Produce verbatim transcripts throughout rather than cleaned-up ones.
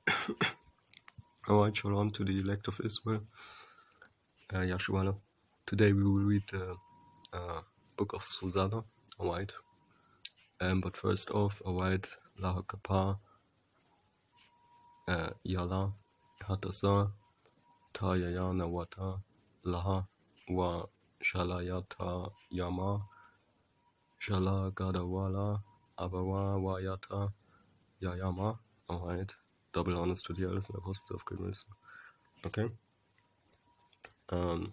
Alright, shalom to the elect of Israel. Uh, Yashuana. Today we will read the uh, book of Susanna. Alright. Um, but first off, alright, Laha Kappa, uh, Yala, Hatasa, Tayayana Wata, Laha, Wa Shalayata Yama, Shala Gadawala, Abawa Wayata, Yayama. Alright. Double honors to the elders and apostles of goodness. Okay. Um,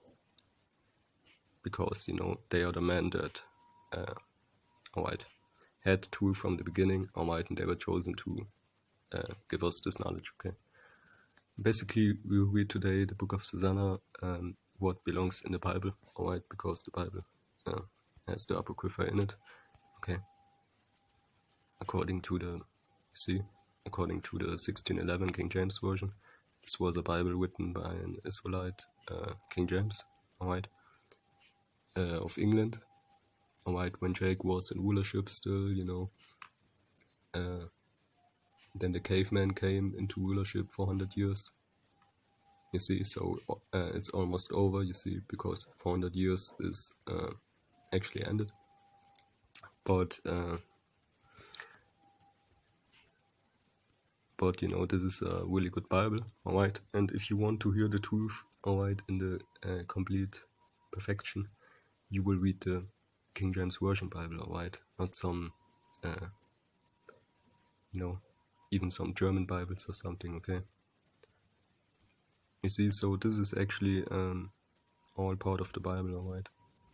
because, you know, they are the men that, uh, alright, had the tool from the beginning, alright, and they were chosen to uh, give us this knowledge, okay? Basically, we will read today the book of Susanna, um, what belongs in the Bible, alright, because the Bible uh, has the Apocrypha in it, okay? According to the, see, according to the sixteen eleven King James Version, this was a Bible written by an Israelite, uh, King James, alright, uh, of England, alright, when Jake was in rulership still, you know, uh, then the caveman came into rulership for one hundred years, you see, so uh, it's almost over, you see, because four hundred years is uh, actually ended, but, uh, but, you know, this is a really good Bible, alright, and if you want to hear the truth, alright, in the uh, complete perfection, you will read the King James Version Bible, alright, not some, uh, you know, even some German Bibles or something, okay? You see, so this is actually um, all part of the Bible, alright?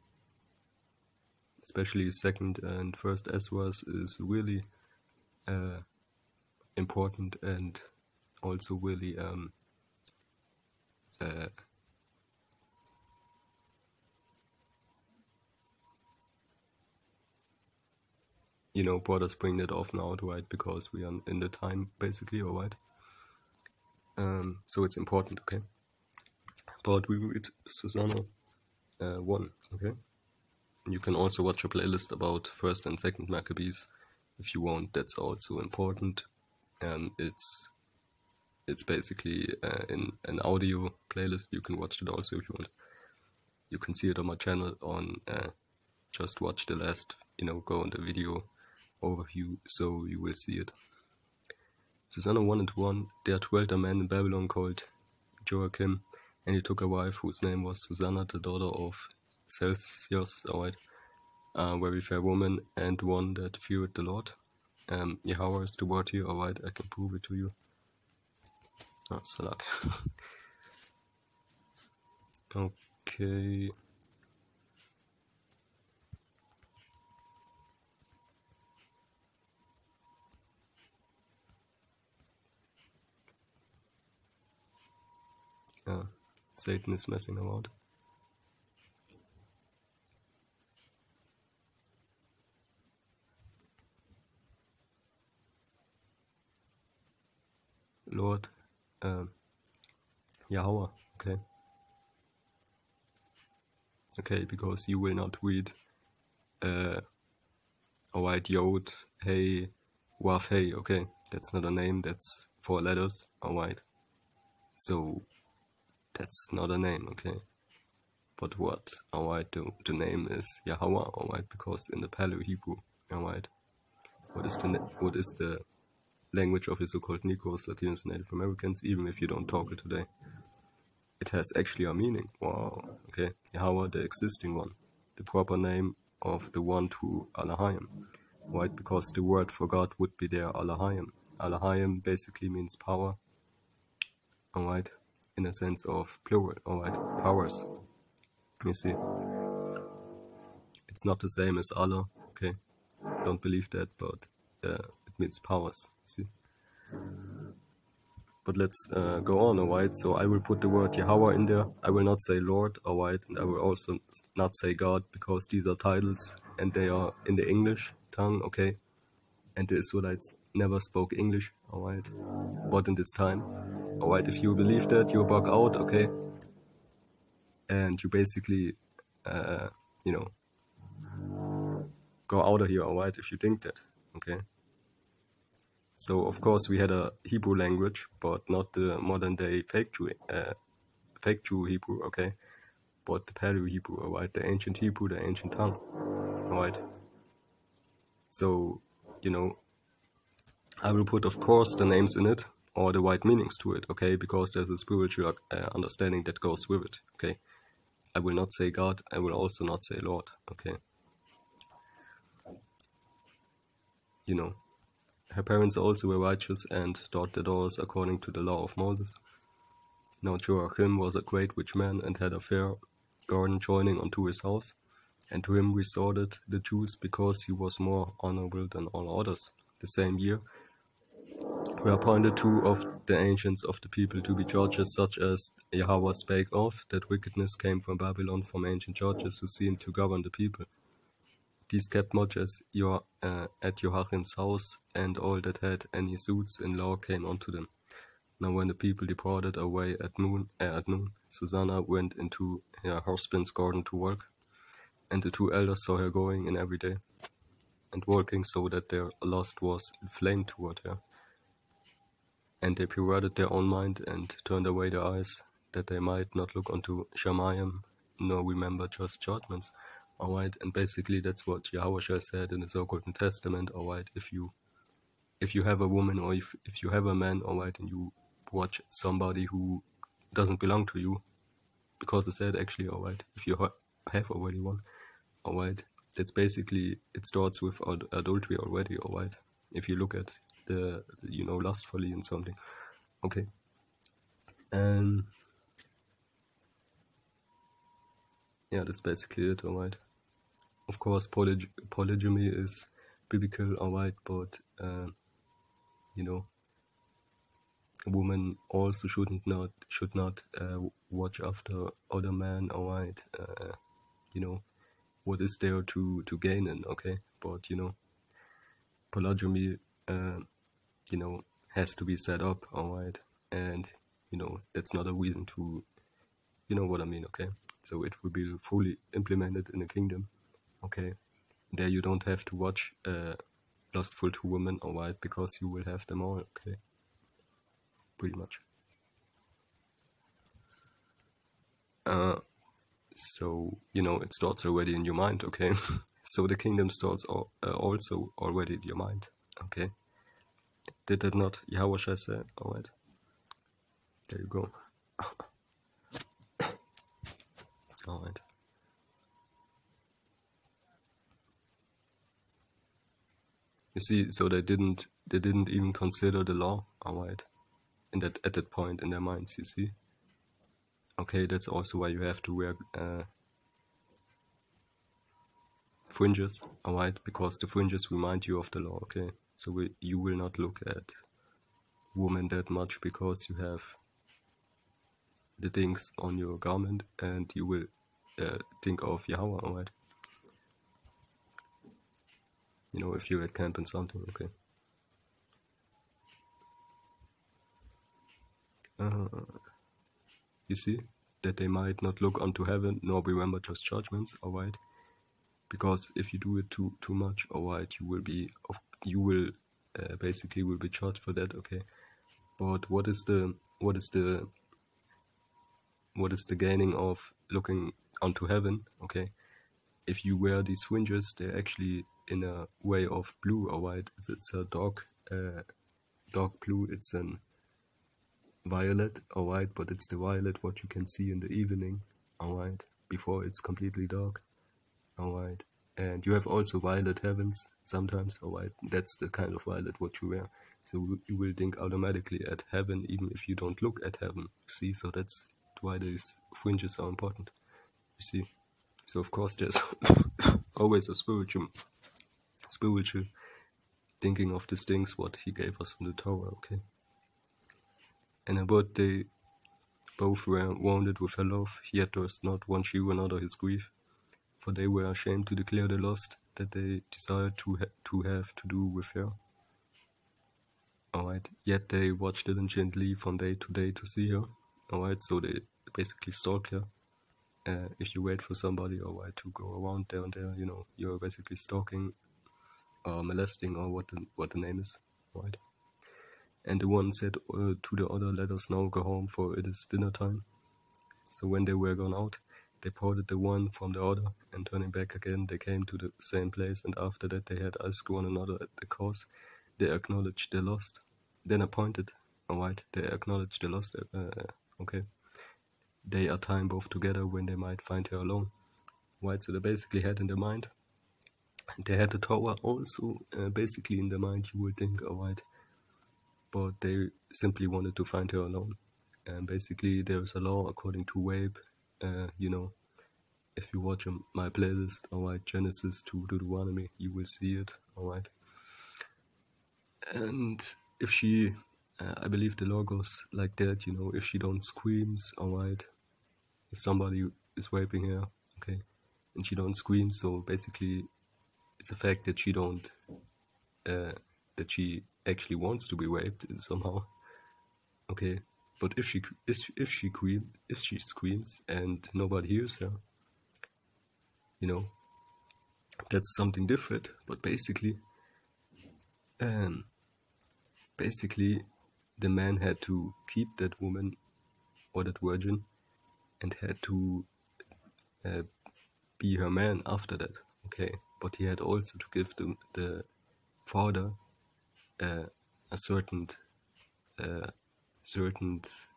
Especially second and first Ezra's is really uh, important and also really um, uh, you know, brothers bring that often out, right? Because we are in the time, basically, alright? Um, so it's important, okay? But we read Susanna uh, one, okay? You can also watch a playlist about first and second Maccabees if you want. That's also important. Um, it's it's basically uh, in an audio playlist. You can watch it also if you want. You can see it on my channel on uh, just watch the last, you know, go on the video overview, so you will see it. Susanna one and one, there dwelt a man in Babylon called Joachim, and he took a wife whose name was Susanna, the daughter of Celsius, alright, a very fair woman, and one that feared the Lord. Um, Yahweh is the word here, alright, I can prove it to you. Oh, Salak. Okay. Yeah, Satan is messing around. Lord, um, Yahweh, okay. Okay, because you will not read, uh, alright, Yod, Hey, Waf, Hey, okay. That's not a name, that's four letters, alright. So, that's not a name, okay. But what, alright, the, the name is Yahweh, alright, because in the Paleo-Hebrew, alright, what is the what is the language of the so-called Negroes, Latinos, Native Americans, even if you don't talk it today? It has actually a meaning. Wow, okay. Yahweh, the existing one, the proper name of the one to Alahayim, right? Because the word for God would be there, Alahayim. Alahayim basically means power, alright, in a sense of plural, alright, powers. You see, it's not the same as Allah, okay? Don't believe that, but uh, it means powers, see? But let's uh, go on, alright? So I will put the word Yahweh in there. I will not say Lord, alright? And I will also not say God, because these are titles and they are in the English tongue, okay? And the Israelites never spoke English, alright? But in this time, alright? If you believe that, you bug out, okay? And you basically, uh, you know, go out of here, alright? If you think that, okay? So of course we had a Hebrew language, but not the modern day fake Jew, uh, fake Jew Hebrew, okay? But the Paleo Hebrew, alright? The ancient Hebrew, the ancient tongue, alright? So, you know, I will put, of course, the names in it, or the right meanings to it, okay? Because there's a spiritual uh, understanding that goes with it, okay? I will not say God, I will also not say Lord, okay? You know, her parents also were righteous and taught their daughters according to the law of Moses. Now Joachim was a great rich man and had a fair garden joining unto his house, and to him resorted the Jews because he was more honorable than all others. The same year were appointed two of the ancients of the people to be judges, such as Yahweh spake of, that wickedness came from Babylon from ancient judges who seemed to govern the people. These kept much as your, uh, at Joachim's house, and all that had any suits in law came unto them. Now when the people departed away at noon, uh, at noon, Susanna went into her husband's garden to work, and the two elders saw her going in every day, and working so that their lust was inflamed toward her. And they perverted their own mind, and turned away their eyes, that they might not look unto Shamayim, nor remember just judgments. Alright, and basically that's what Yahweh said in the so-called New Testament. Alright, if you if you have a woman, or if, if you have a man, alright, and you watch somebody who doesn't belong to you, because it said actually, alright, if you ha- have already one, alright, that's basically, it starts with ad- adultery already, alright, if you look at the, you know, lustfully in something, okay. Um, yeah, that's basically it, alright. Of course, polyg- polygamy is biblical, alright, but, uh, you know, a woman also shouldn't not should not uh, watch after other men, alright. Uh, you know, what is there to to gain in, okay? But you know, polygamy, uh, you know, has to be set up, alright, and you know that's not a reason to, you know what I mean, okay? So it will be fully implemented in the kingdom, okay? There you don't have to watch uh, lustful two women, alright, because you will have them all, okay? Pretty much. Uh, so, you know, it starts already in your mind, okay? So the kingdom starts al- uh, also already in your mind, okay? Did that not Yahweh say? Alright. There you go. Alright. You see, so they didn't they didn't even consider the law, alright. In that at that point in their minds, you see. Okay, that's also why you have to wear uh, fringes, alright, because the fringes remind you of the law, okay? So we, you will not look at women that much because you have the things on your garment, and you will uh, think of Yahweh, alright? You know, if you're at camp and something, okay? Uh, you see, that they might not look unto heaven, nor remember just judgments, alright? Because if you do it too too much, alright, you will be, you will uh, basically will be judged for that, okay? But what is the what is the what is the gaining of looking onto heaven, okay? If you wear these fringes, they're actually in a way of blue, alright? It's, it's a dark, uh, dark blue. It's an violet, alright, but it's the violet what you can see in the evening, alright, before it's completely dark, alright. And you have also violet heavens sometimes, alright. That's the kind of violet what you wear. So you will think automatically at heaven, even if you don't look at heaven. See, so that's why these fringes are important. You see. So of course there's always a spiritual, spiritual thinking of these things what he gave us in the Torah, okay. And about they both were wounded with her love, yet durst not one shew another his grief. For they were ashamed to declare the lust that they desired to ha- to have to do with her. Alright, yet they watched diligently from day to day to see her. Alright, so they basically stalk her. Uh, if you wait for somebody, alright, to go around there and there, you know, you're basically stalking or molesting, or what the, what the name is, alright. and the one said uh, to the other, let us now go home, for it is dinner time. So when they were gone out, they parted the one from the other, and turning back again, they came to the same place, and after that they had asked one another at the cause. They acknowledged their lost. Then appointed, alright, they acknowledged their lost, uh, okay. They are time both together when they might find her alone. Right, so they basically had in their mind. They had the tower also uh, basically in their mind, you would think, alright. But they simply wanted to find her alone. And basically there's a law according to Wabe, uh, you know, if you watch my playlist, alright, Genesis to Deuteronomy, you will see it, alright. And if she, uh, I believe the law goes like that, you know, if she don't screams, alright, if somebody is raping her, okay, and she don't scream, so basically it's a fact that she don't, uh, that she actually wants to be raped somehow, okay. But if she if, if she screams if she screams and nobody hears her, you know, that's something different. But basically, um, basically, the man had to keep that woman or that virgin, and had to uh, be her man after that. Okay, but he had also to give the the father uh, a certain uh, certain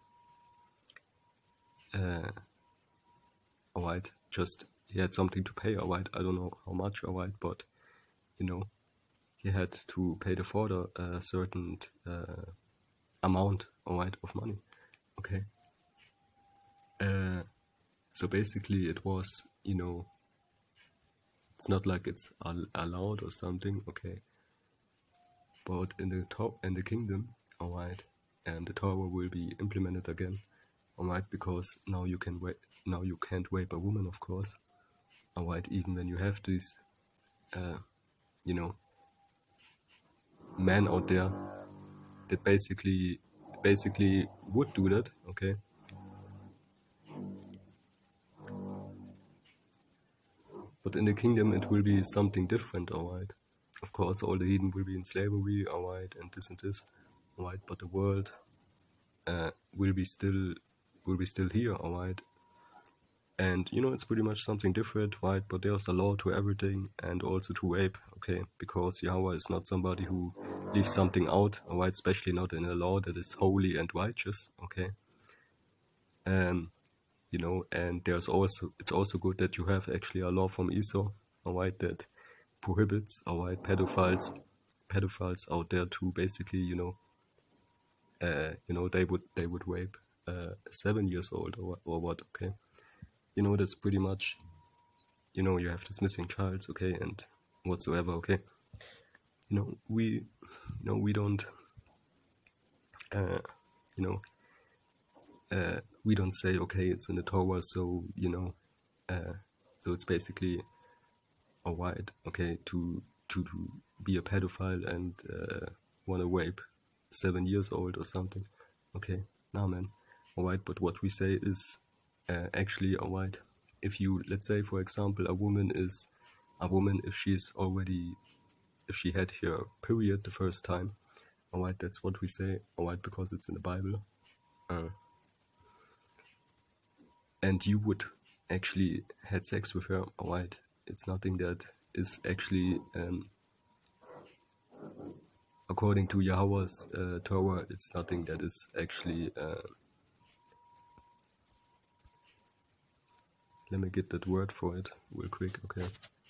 uh, alright, just he had something to pay, alright, I don't know how much, alright, but you know, he had to pay the father a certain uh, amount, alright, of money, okay. Uh, so basically it was, you know, it's not like it's al allowed or something, okay. But in the top in the kingdom, alright, and the Torah will be implemented again, alright, because now you can wait. Now you can't rape a woman, of course, alright, even when you have this, uh, you know, men out there that basically, basically would do that, okay. But in the kingdom it will be something different, alright. Of course, all the heathen will be in slavery, alright, and this and this, alright. But the world uh, will be still, will be still here, alright. And you know, it's pretty much something different, right? But there's a law to everything, and also to rape, okay? Because Yahweh is not somebody who leaves something out, alright? Especially not in a law that is holy and righteous, okay? Um, you know, and there's also, it's also good that you have actually a law from Esau, alright, that prohibits, alright, pedophiles, pedophiles out there to basically, you know, uh, you know, they would they would rape uh, seven years old or or what, okay? You know, that's pretty much, you know, you have this missing child, okay, and whatsoever, okay. You know, we, you know, we don't, uh, you know, uh, we don't say, okay, it's in the Torah, so, you know, uh, so it's basically alright, okay, to, to, to be a pedophile and uh, want to rape seven years old or something, okay, nah, man, alright, but what we say is, Uh, actually, alright, if you, let's say, for example, a woman is, a woman, if she's already, if she had her period the first time, alright, that's what we say, alright, because it's in the Bible, uh, and you would actually had sex with her, alright, it's nothing that is actually, um, according to Yahweh's uh, Torah, it's nothing that is actually, uh, let me get that word for it real quick, okay.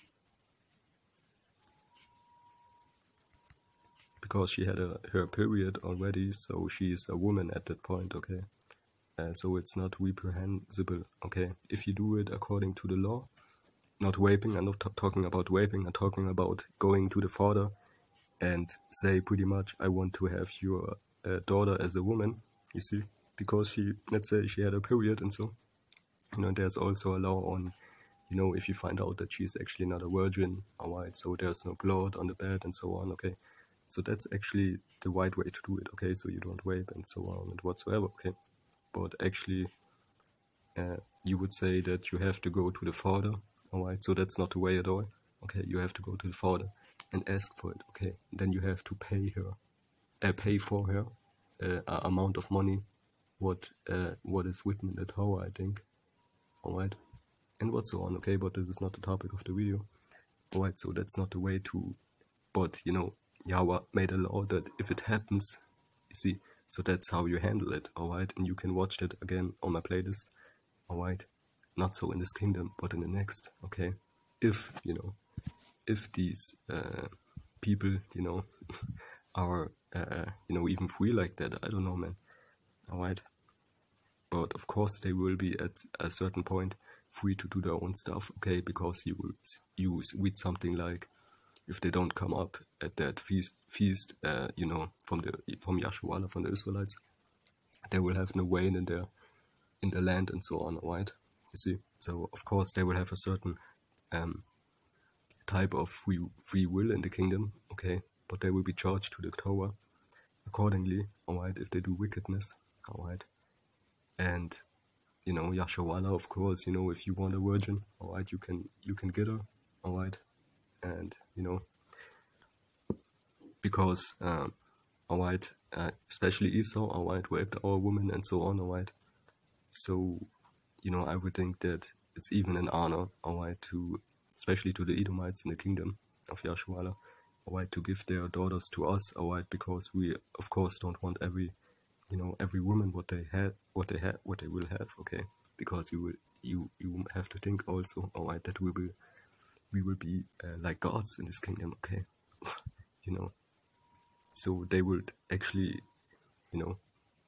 Because she had a, her period already, so she is a woman at that point, okay. Uh, so it's not reprehensible, okay. If you do it according to the law, not raping, I'm not talking about raping, I'm talking about going to the father and say pretty much, I want to have your uh, daughter as a woman, you see, because she, let's say she had a period and so, you know, there's also a law on, you know, if you find out that she's actually not a virgin, alright, so there's no blood on the bed and so on, okay. So that's actually the right way to do it, okay, so you don't rape and so on and whatsoever, okay. But actually, uh, you would say that you have to go to the father, alright, so that's not the way at all, okay, you have to go to the father and ask for it, okay, then you have to pay her, uh, pay for her, uh, a amount of money what uh, what is written in the Torah, I think. Alright, and what so on, okay, but this is not the topic of the video. Alright, so that's not the way to, but you know, Yahweh made a law that if it happens, you see, so that's how you handle it, alright, and you can watch that again on my playlist, alright, not so in this kingdom, but in the next, okay, if, you know, if these uh, people, you know, are, uh, you know, even free like that, I don't know, man, alright, but of course they will be at a certain point free to do their own stuff, okay, because you will you read something like, if they don't come up at that feast, feast uh, you know, from the from Yasharahla, from the Israelites, they will have no rain in their in the land and so on, right? You see, so of course they will have a certain um, type of free free will in the kingdom, okay, but they will be charged to the Torah accordingly, alright, if they do wickedness, alright, and you know, Yasharahla, of course, you know, if you want a virgin, alright, you can you can get her, alright, and you know, because um, alright, uh, especially Esau, alright, raped our women and so on, alright. So, you know, I would think that it's even an honor, alright, to, especially to the Edomites in the kingdom of Yasharahla, alright, to give their daughters to us, alright, because we, of course, don't want every, you know, every woman what they had, what they had, what they will have, okay, because you will, you, you have to think also, alright, that we will, we will be uh, like gods in this kingdom, okay, you know. So they would actually, you know,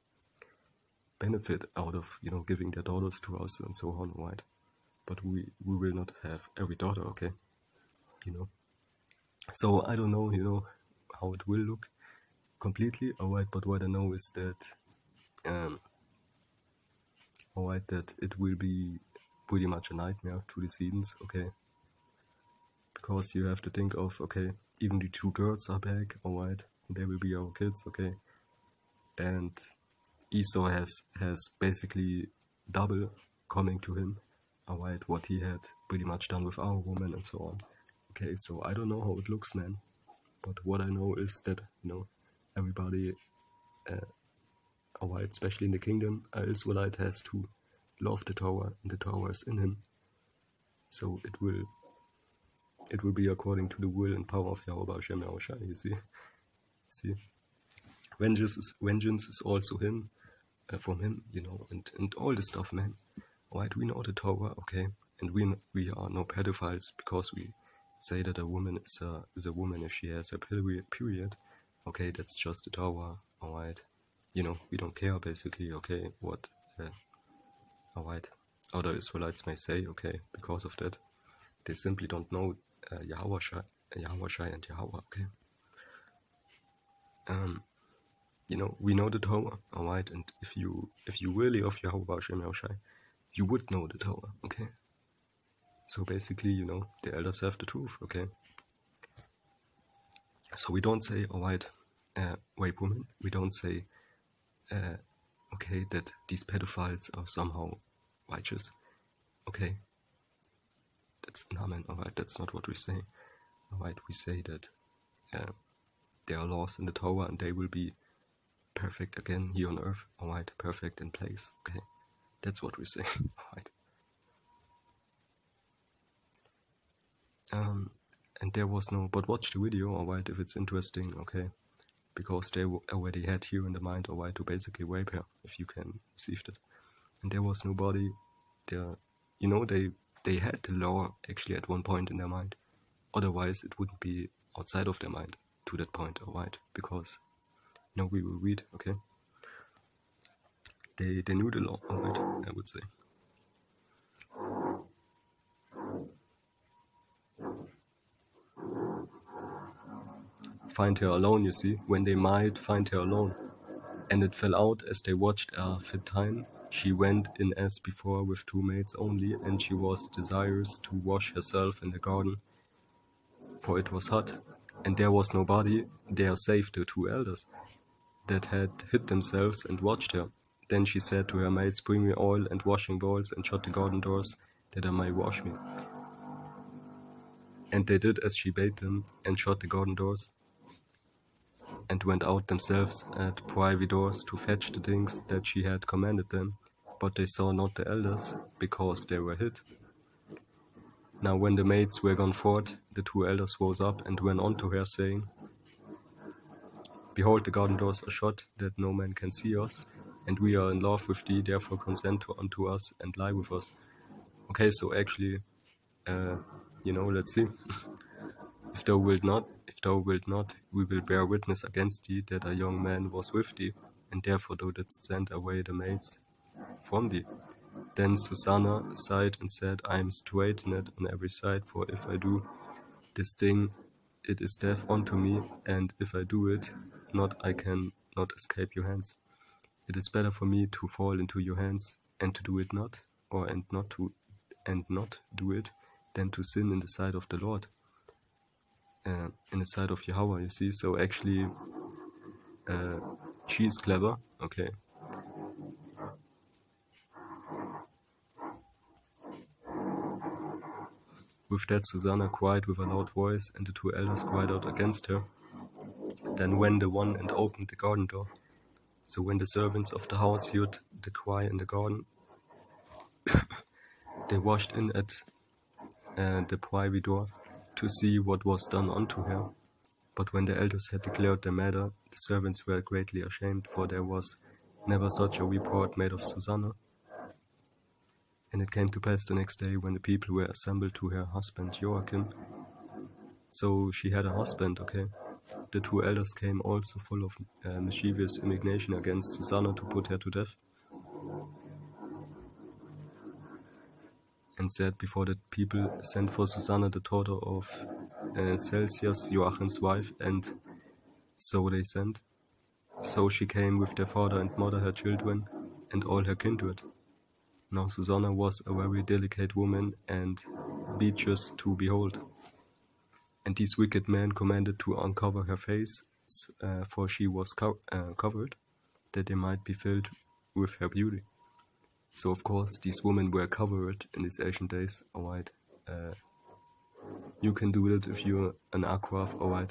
benefit out of, you know, giving their daughters to us and so on, right? But we, we will not have every daughter, okay? You know? So I don't know, you know, how it will look completely, alright, but what I know is that, um, alright, that it will be pretty much a nightmare to the Sedans, okay? Because you have to think of, okay, even the two girls are back, alright? They will be our kids, okay, and Esau has has basically double coming to him, alright, what he had pretty much done with our woman and so on. Okay, so I don't know how it looks, man, but what I know is that, you know, everybody, uh, alright, especially in the kingdom, an Israelite has to love the Torah, and the Torah is in him. So it will, it will be according to the will and power of Yahweh Hashem Yahushua, you see. See, vengeance is, vengeance is also him, uh, from him, you know, and, and all this stuff, man. Right, we know the Torah, okay, and we we are no pedophiles because we say that a woman is a is a woman if she has a period. Period, okay, that's just the Torah, alright. You know, we don't care basically, okay, what, uh, alright, other Israelites may say, okay, because of that, they simply don't know uh, Yahweh Shai, Yahweh Shai and Yahweh, okay. Um, you know, we know the Torah, alright, and if you if you really love Yahweh Hashem Yahushai, you would know the Torah, okay? So basically, you know, the elders have the truth, okay? So we don't say, alright, uh, rape women, we don't say, uh, okay, that these pedophiles are somehow righteous, okay? That's, nah man, alright, that's not what we say, alright, we say that, uh, there are laws in the Torah and they will be perfect again here on earth, alright, perfect in place, okay, that's what we say, alright. Um, and there was no, but watch the video, alright, if it's interesting, okay, because they already had here in the mind, alright, to basically rape her, if you can receive it, and there was nobody there, you know, they, they had the law actually at one point in their mind, otherwise it wouldn't be outside of their mind to that point, alright, because, you know, we will read, okay, they, they knew the law, alright, I would say. Find her alone, you see, when they might find her alone. And it fell out as they watched a fit time. She went in as before with two maids only, and she was desirous to wash herself in the garden, for it was hot, and there was nobody there save the two elders, that had hid themselves and watched her. Then she said to her maids, bring me oil and washing bowls, and shut the garden doors, that I may wash me. And they did as she bade them, and shut the garden doors. and went out themselves at privy doors to fetch the things that she had commanded them, but they saw not the elders, because they were hid. Now when the maids were gone forth, the two elders rose up and went unto her, saying, Behold, the garden doors are shut, that no man can see us, and we are in love with thee, therefore consent to, unto us, and lie with us. Okay, so actually, uh, you know, let's see. If thou wilt not, if thou wilt not, we will bear witness against thee that a young man was with thee, and therefore thou didst send away the maids from thee. Then Susanna sighed and said, I am straitened on every side, for if I do this thing, it is death unto me, and if I do it not, I can not escape your hands. It is better for me to fall into your hands, and to do it not, or and not to and not do it, than to sin in the sight of the Lord, uh, in the sight of Yahweh, you see. So actually, uh, she is clever, okay. With that Susanna cried with a loud voice, and the two elders cried out against her. Then went the one and opened the garden door. So when the servants of the house heard the cry in the garden, they rushed in at uh, the privy door to see what was done unto her. But when the elders had declared the matter, the servants were greatly ashamed, for there was never such a report made of Susanna. And it came to pass the next day, when the people were assembled to her husband Joachim. So she had a husband, okay. The two elders came also full of uh, mischievous indignation against Susanna to put her to death, and said before the people, Send for Susanna, the daughter of uh, Celsius, Joachim's wife. And so they sent. So she came with their father and mother, her children, and all her kindred. Now Susanna was a very delicate woman, and beauteous to behold. And these wicked men commanded to uncover her face, uh, for she was co uh, covered, that they might be filled with her beauty. So of course these women were covered in these ancient days, alright. Uh, you can do it if you're an Akraf, alright.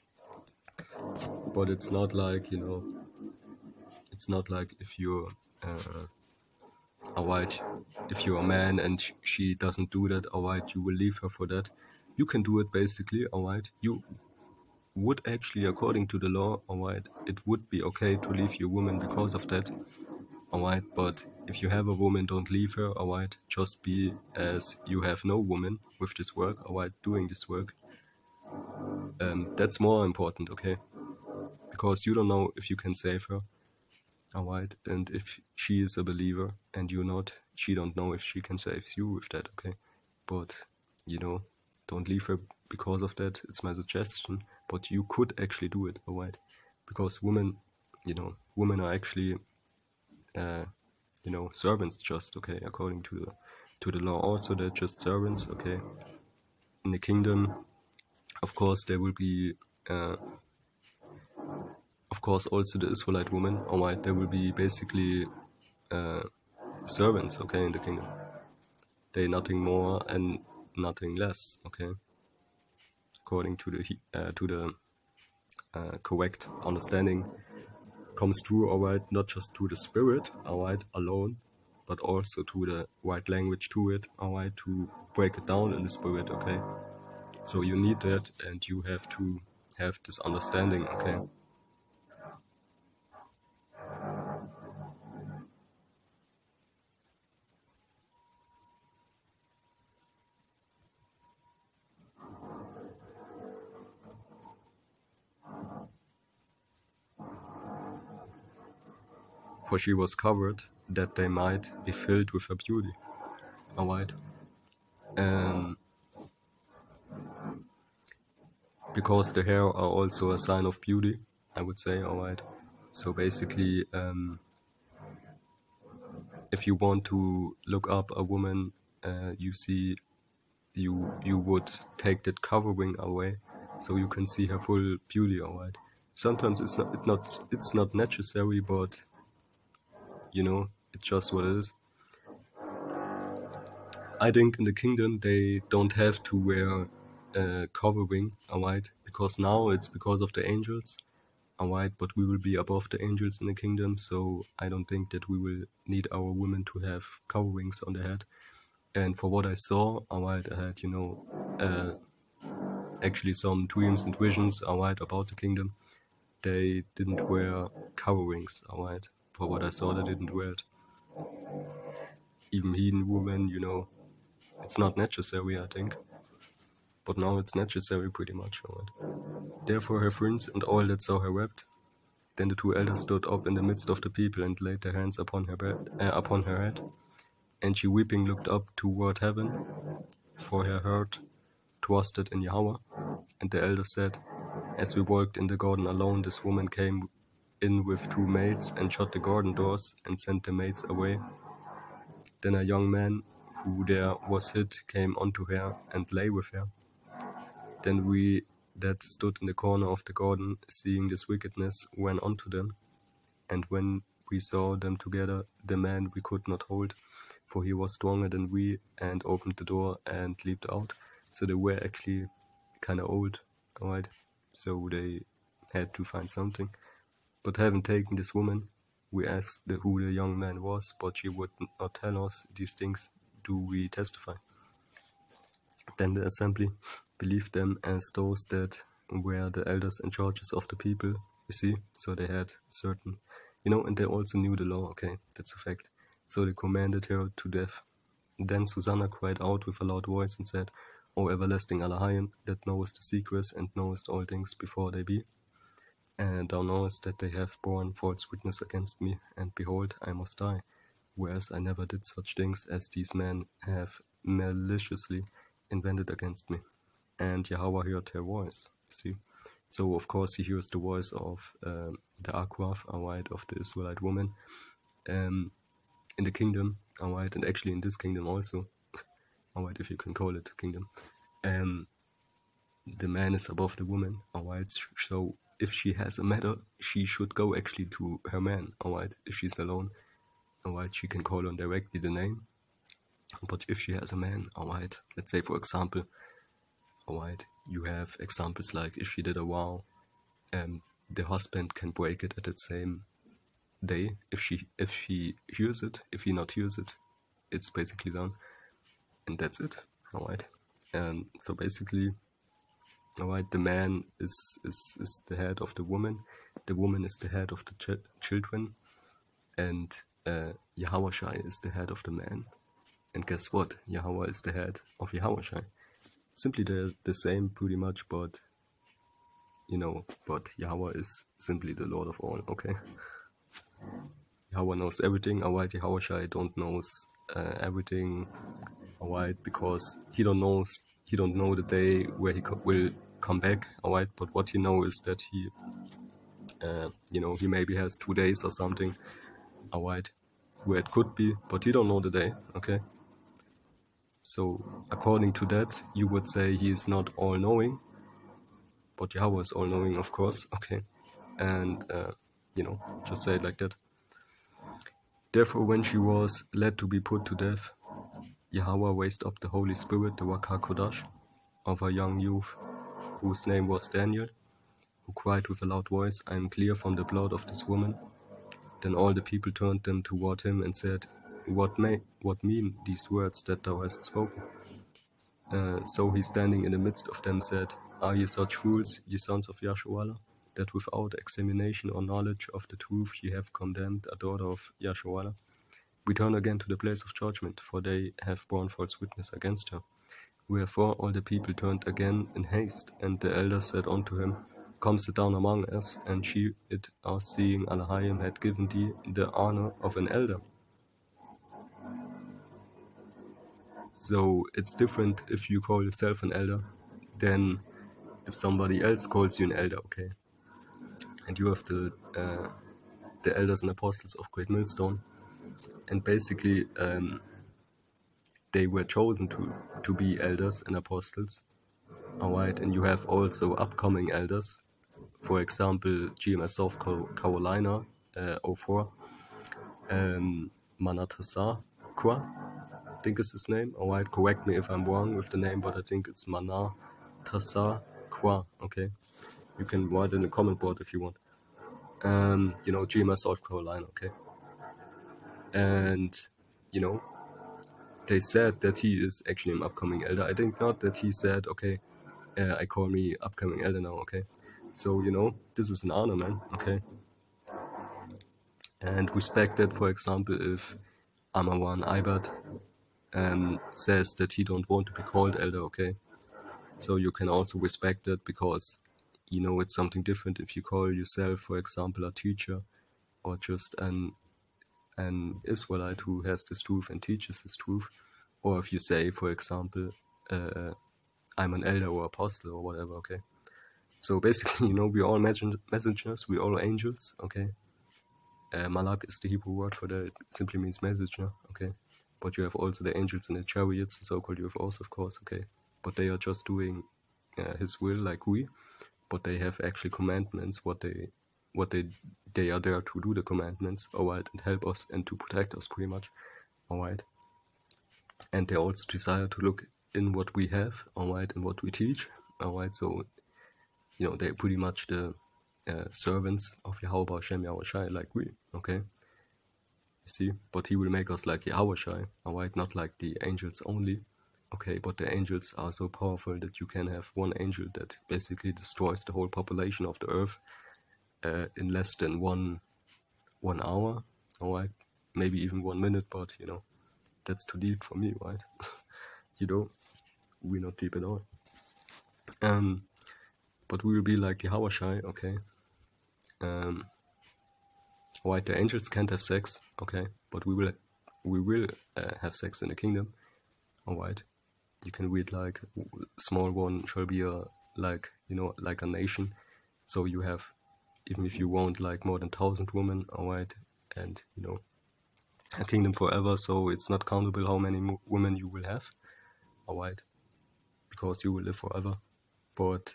But it's not like, you know, it's not like if you're uh, alright, if you're a man and sh she doesn't do that, alright, you will leave her for that. You can do it basically, alright. You would actually, according to the law, alright, it would be okay to leave your woman because of that, alright. But if you have a woman, don't leave her, alright. Just be as you have no woman with this work, alright, doing this work. Um, that's more important, okay? Because you don't know if you can save her, alright. And if she is a believer and you're not, she don't know if she can save you with that, okay? But, you know, don't leave her because of that. It's my suggestion. But you could actually do it, alright? Because women, you know, women are actually, uh, you know, servants just, okay? According to the to the law, also they're just servants, okay? In the kingdom, of course, there will be, uh, of course, also the Israelite women, alright? There will be basically uh, servants, okay, in the kingdom. They're nothing more and nothing less, okay? According to the uh, to the uh, correct understanding, comes through, alright, not just to the spirit, alright, alone, but also to the right language to it, alright, to break it down in the spirit, okay? So you need that, and you have to have this understanding, okay? For she was covered, that they might be filled with her beauty, alright? Um, because the hair are also a sign of beauty, I would say, alright? So basically, um, if you want to look up a woman, uh, you see, you you would take that covering away, so you can see her full beauty, alright? Sometimes it's not, it not, it's not necessary, but you know, it's just what it is. I think in the kingdom they don't have to wear uh, covering, alright? Because now it's because of the angels. alright, but we will be above the angels in the kingdom, so I don't think that we will need our women to have coverings on their head. And for what I saw, alright, I had, you know, uh, actually some dreams and visions, alright, about the kingdom. They didn't wear coverings, alright. For what I saw, they didn't wear it. Even heathen women, you know, it's not necessary, I think. But now it's necessary pretty much, alright. Therefore her friends and all that saw her wept. Then the two elders stood up in the midst of the people and laid their hands upon her bed, uh, upon her head. And she weeping looked up toward heaven, for her heart trusted in Yahweh. And the elders said, as we walked in the garden alone, this woman came in with two maids and shut the garden doors and sent the maids away. Then a young man who there was hid came unto her and lay with her. Then we that stood in the corner of the garden, seeing this wickedness, went unto them. And when we saw them together, the man we could not hold, for he was stronger than we, and opened the door and leaped out. So they were actually kind of old, alright? So they had to find something. But having taken this woman, we asked the, who the young man was, but she would not tell us. These things do we testify. Then the assembly believed them as those that were the elders and judges of the people, you see. So they had certain, you know, and they also knew the law, okay, that's a fact. So they commanded her to death. Then Susanna cried out with a loud voice and said, O everlasting Elohim, that knowest the secrets and knowest all things before they be. And thou knowest that they have borne false witness against me, and behold, I must die, whereas I never did such things as these men have maliciously invented against me. And Yahweh heard her voice, see. So of course he hears the voice of um, the Akraf, alright, of the Israelite woman, um, in the kingdom, alright, and actually in this kingdom also, alright, if you can call it kingdom. Um, the man is above the woman, alright, so if she has a matter, she should go actually to her man, alright, if she's alone, alright, she can call on directly the name. But if she has a man, alright, let's say for example, alright, you have examples like if she did a vow, um, the husband can break it at the same day. If she if she hears it, if he not hears it, it's basically done, and that's it, alright. And so basically, alright, the man is, is is the head of the woman, the woman is the head of the ch children, and uh, Yahushai is the head of the man. And guess what? Yahweh is the head of Yahushai. Simply they're the same pretty much, but, you know, but Yahweh is simply the Lord of all, okay? Yahweh knows everything, alright, Yahushai don't knows uh, everything, alright, because he don't knows, he don't know the day where he co will come back, alright, but what he know is that he, uh, you know, he maybe has two days or something, alright, where it could be, but he don't know the day, okay? So, according to that, you would say he is not all-knowing, but Yahweh is all-knowing, of course, okay? And, uh, you know, just say it like that. Therefore, when she was led to be put to death, Yahweh raised up the Holy Spirit, the Ruach HaKodesh, of a young youth, whose name was Daniel, who cried with a loud voice, I am clear from the blood of this woman. Then all the people turned them toward him and said, What may, what mean these words that thou hast spoken? Uh, so he standing in the midst of them said, Are ye such fools, ye sons of Yasharallah, that without examination or knowledge of the truth ye have condemned a daughter of Yasharallah? Return again to the place of judgment, for they have borne false witness against her. Wherefore all the people turned again in haste, and the elders said unto him, Come sit down among us, and she it us seeing Elohim had given thee the honor of an elder. So it's different if you call yourself an elder than if somebody else calls you an elder, okay? And you have the uh, the elders and apostles of Great Millstone, and basically um, they were chosen to to be elders and apostles, alright? And you have also upcoming elders, for example, G M S South Carolina, uh, oh four, um, Manatasa Kwa. I think is his name, alright, correct me if I'm wrong with the name, but I think it's Mana Tasa Kwa, okay? You can write in the comment board if you want. um, you know, G M S South Carolina, okay? And, you know, they said that he is actually an upcoming elder. I think not that he said, okay, uh, I call me upcoming elder now, okay? So, you know, this is an honor, man, okay? And respect that, for example, if Amawan Ibad um, says that he don't want to be called elder, okay? So you can also respect it, because, you know, it's something different if you call yourself, for example, a teacher, or just an an Israelite who has this truth and teaches this truth, or if you say, for example, uh, I'm an elder or apostle or whatever, okay? So basically, you know, we're all messengers, we're all angels, okay? Uh, Malak is the Hebrew word for that, it simply means messenger, okay? But you have also the angels and the chariots, the so-called U F Os, of course, okay? But they are just doing uh, his will like we, but they have actually commandments, what they what they they are there to do the commandments, alright, and help us and to protect us pretty much, alright. And they also desire to look in what we have, alright, and what we teach, alright. So, you know, they're pretty much the uh, servants of Yahweh Hashem Yahushai, like we, okay? You see, but he will make us like Yahushai, alright, not like the angels only, okay? But the angels are so powerful that you can have one angel that basically destroys the whole population of the earth uh, in less than one one hour, alright, maybe even one minute, but you know, that's too deep for me, right? You know, we're not deep at all. Um, but we will be like Yahushai, okay? Um, alright, the angels can't have sex, okay? But we will, we will uh, have sex in the kingdom, alright? You can read like small one shall be a like you know like a nation, so you have, even if you want like more than thousand women, alright, and you know, a kingdom forever, so it's not countable how many mo- women you will have, alright, because you will live forever. But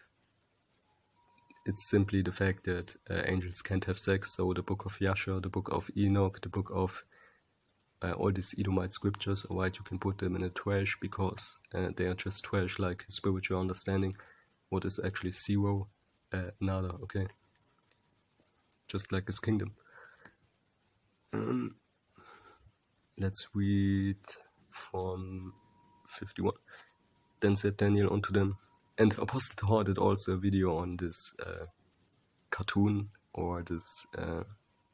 it's simply the fact that uh, angels can't have sex, so the book of Yasher, the book of Enoch, the book of uh, all these Edomite scriptures, alright, you can put them in a trash, because uh, they are just trash, like spiritual understanding, what is actually zero, uh, nada, okay? Just like his kingdom. Um, let's read from fifty-one. Then said Daniel unto them, and Apostle Thor did also a video on this uh, cartoon, or this, uh,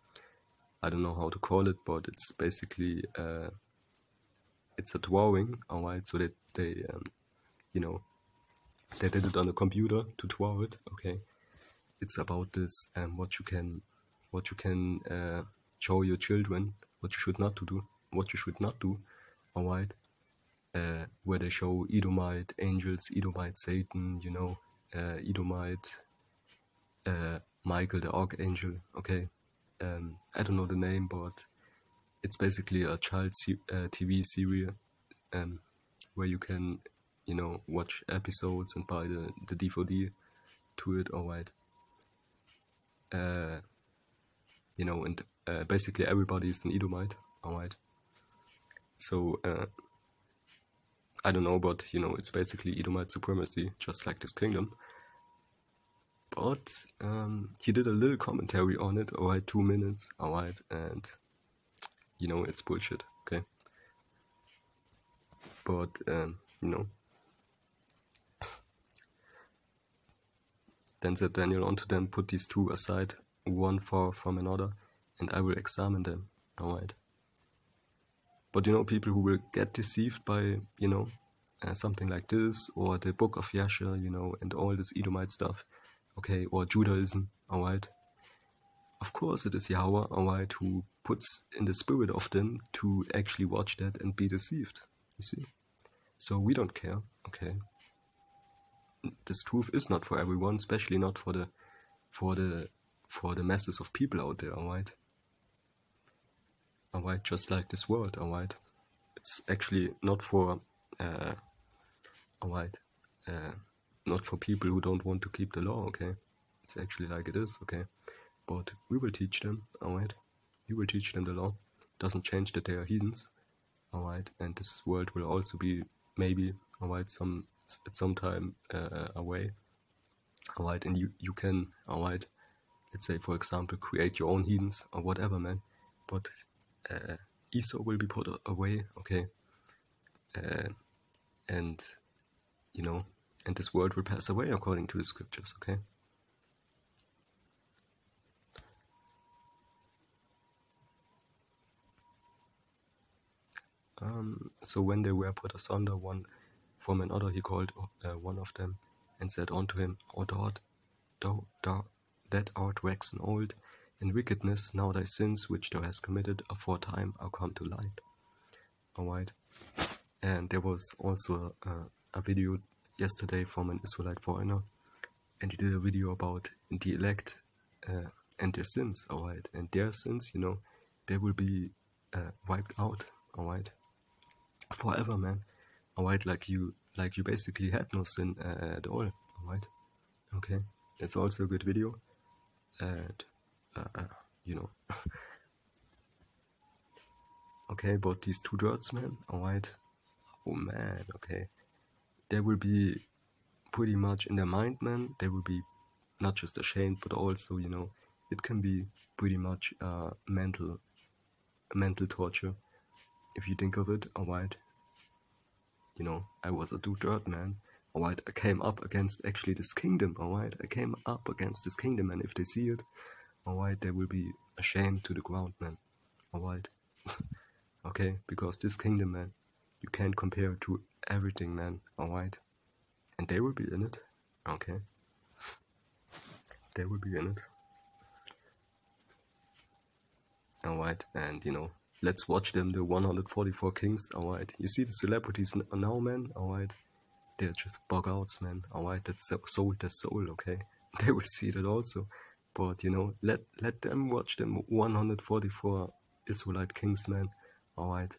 I don't know how to call it, but it's basically, uh, it's a drawing, alright, so that they, um, you know, they did it on a computer to draw it, okay? It's about this, um, what you can, what you can uh, show your children, what you should not to do, what you should not do, alright? Uh, where they show Edomite angels, Edomite Satan, you know, uh, Edomite uh, Michael the Archangel, okay? Um, I don't know the name, but it's basically a child se- uh, T V series um, where you can, you know, watch episodes and buy the, the D V D to it, alright? Uh, you know, and uh, basically everybody is an Edomite, alright? So, uh, I don't know, but, you know, it's basically Edomite supremacy, just like this kingdom. But um, he did a little commentary on it, alright, two minutes, alright, and, you know, it's bullshit, okay? But, um, you know, then said Daniel unto them, put these two aside, one far from another, and I will examine them, alright? But, you know, people who will get deceived by, you know, uh, something like this, or the book of Yasher, you know, and all this Edomite stuff, okay, or Judaism, alright? Of course it is Yahweh, alright, who puts in the spirit of them to actually watch that and be deceived, you see? So we don't care, okay? This truth is not for everyone, especially not for the for the for the masses of people out there, alright? Alright, just like this world, alright? It's actually not for uh alright, uh not for people who don't want to keep the law, okay? It's actually like it is, okay? But we will teach them, alright? We will teach them the law. Doesn't change that they are heathens, alright? And this world will also be maybe, alright, some at some time uh, away, alright? And you you can, alright, let's say, for example, create your own heathens or whatever, man. But uh, Esau will be put away, okay? Uh, and, you know, and this world will pass away according to the scriptures, okay? Um, so when they were put asunder one from another, he called uh, one of them and said unto him, O God, thou, thou that art waxen old in wickedness, now thy sins which thou hast committed aforetime are come to light. Alright. And there was also a, a video yesterday from an Israelite foreigner, and he did a video about the elect uh, and their sins, alright. And their sins, you know, they will be uh, wiped out, alright. Forever, man. Alright, like you, like you basically had no sin uh, at all, alright. Okay, it's also a good video, and uh, uh, you know. Okay, but these two dirts, man, alright. Oh man, okay. They will be pretty much in their mind, man. They will be not just ashamed, but also, you know, it can be pretty much uh, mental, mental torture, if you think of it, alright. You know, I was a dude dirt, man. Alright, I came up against actually this kingdom, alright. I came up against this kingdom, and if they see it, alright, they will be ashamed to the ground, man. Alright. Okay, because this kingdom, man, you can't compare it to everything, man, alright. And they will be in it, okay. They will be in it. Alright, and you know, let's watch them, the one hundred forty-four kings, alright. You see the celebrities now, man, alright. They're just bug outs, man, alright. That's soul to soul, okay. They will see that also. But you know, let let them watch them one hundred forty-four Israelite kings, man, alright.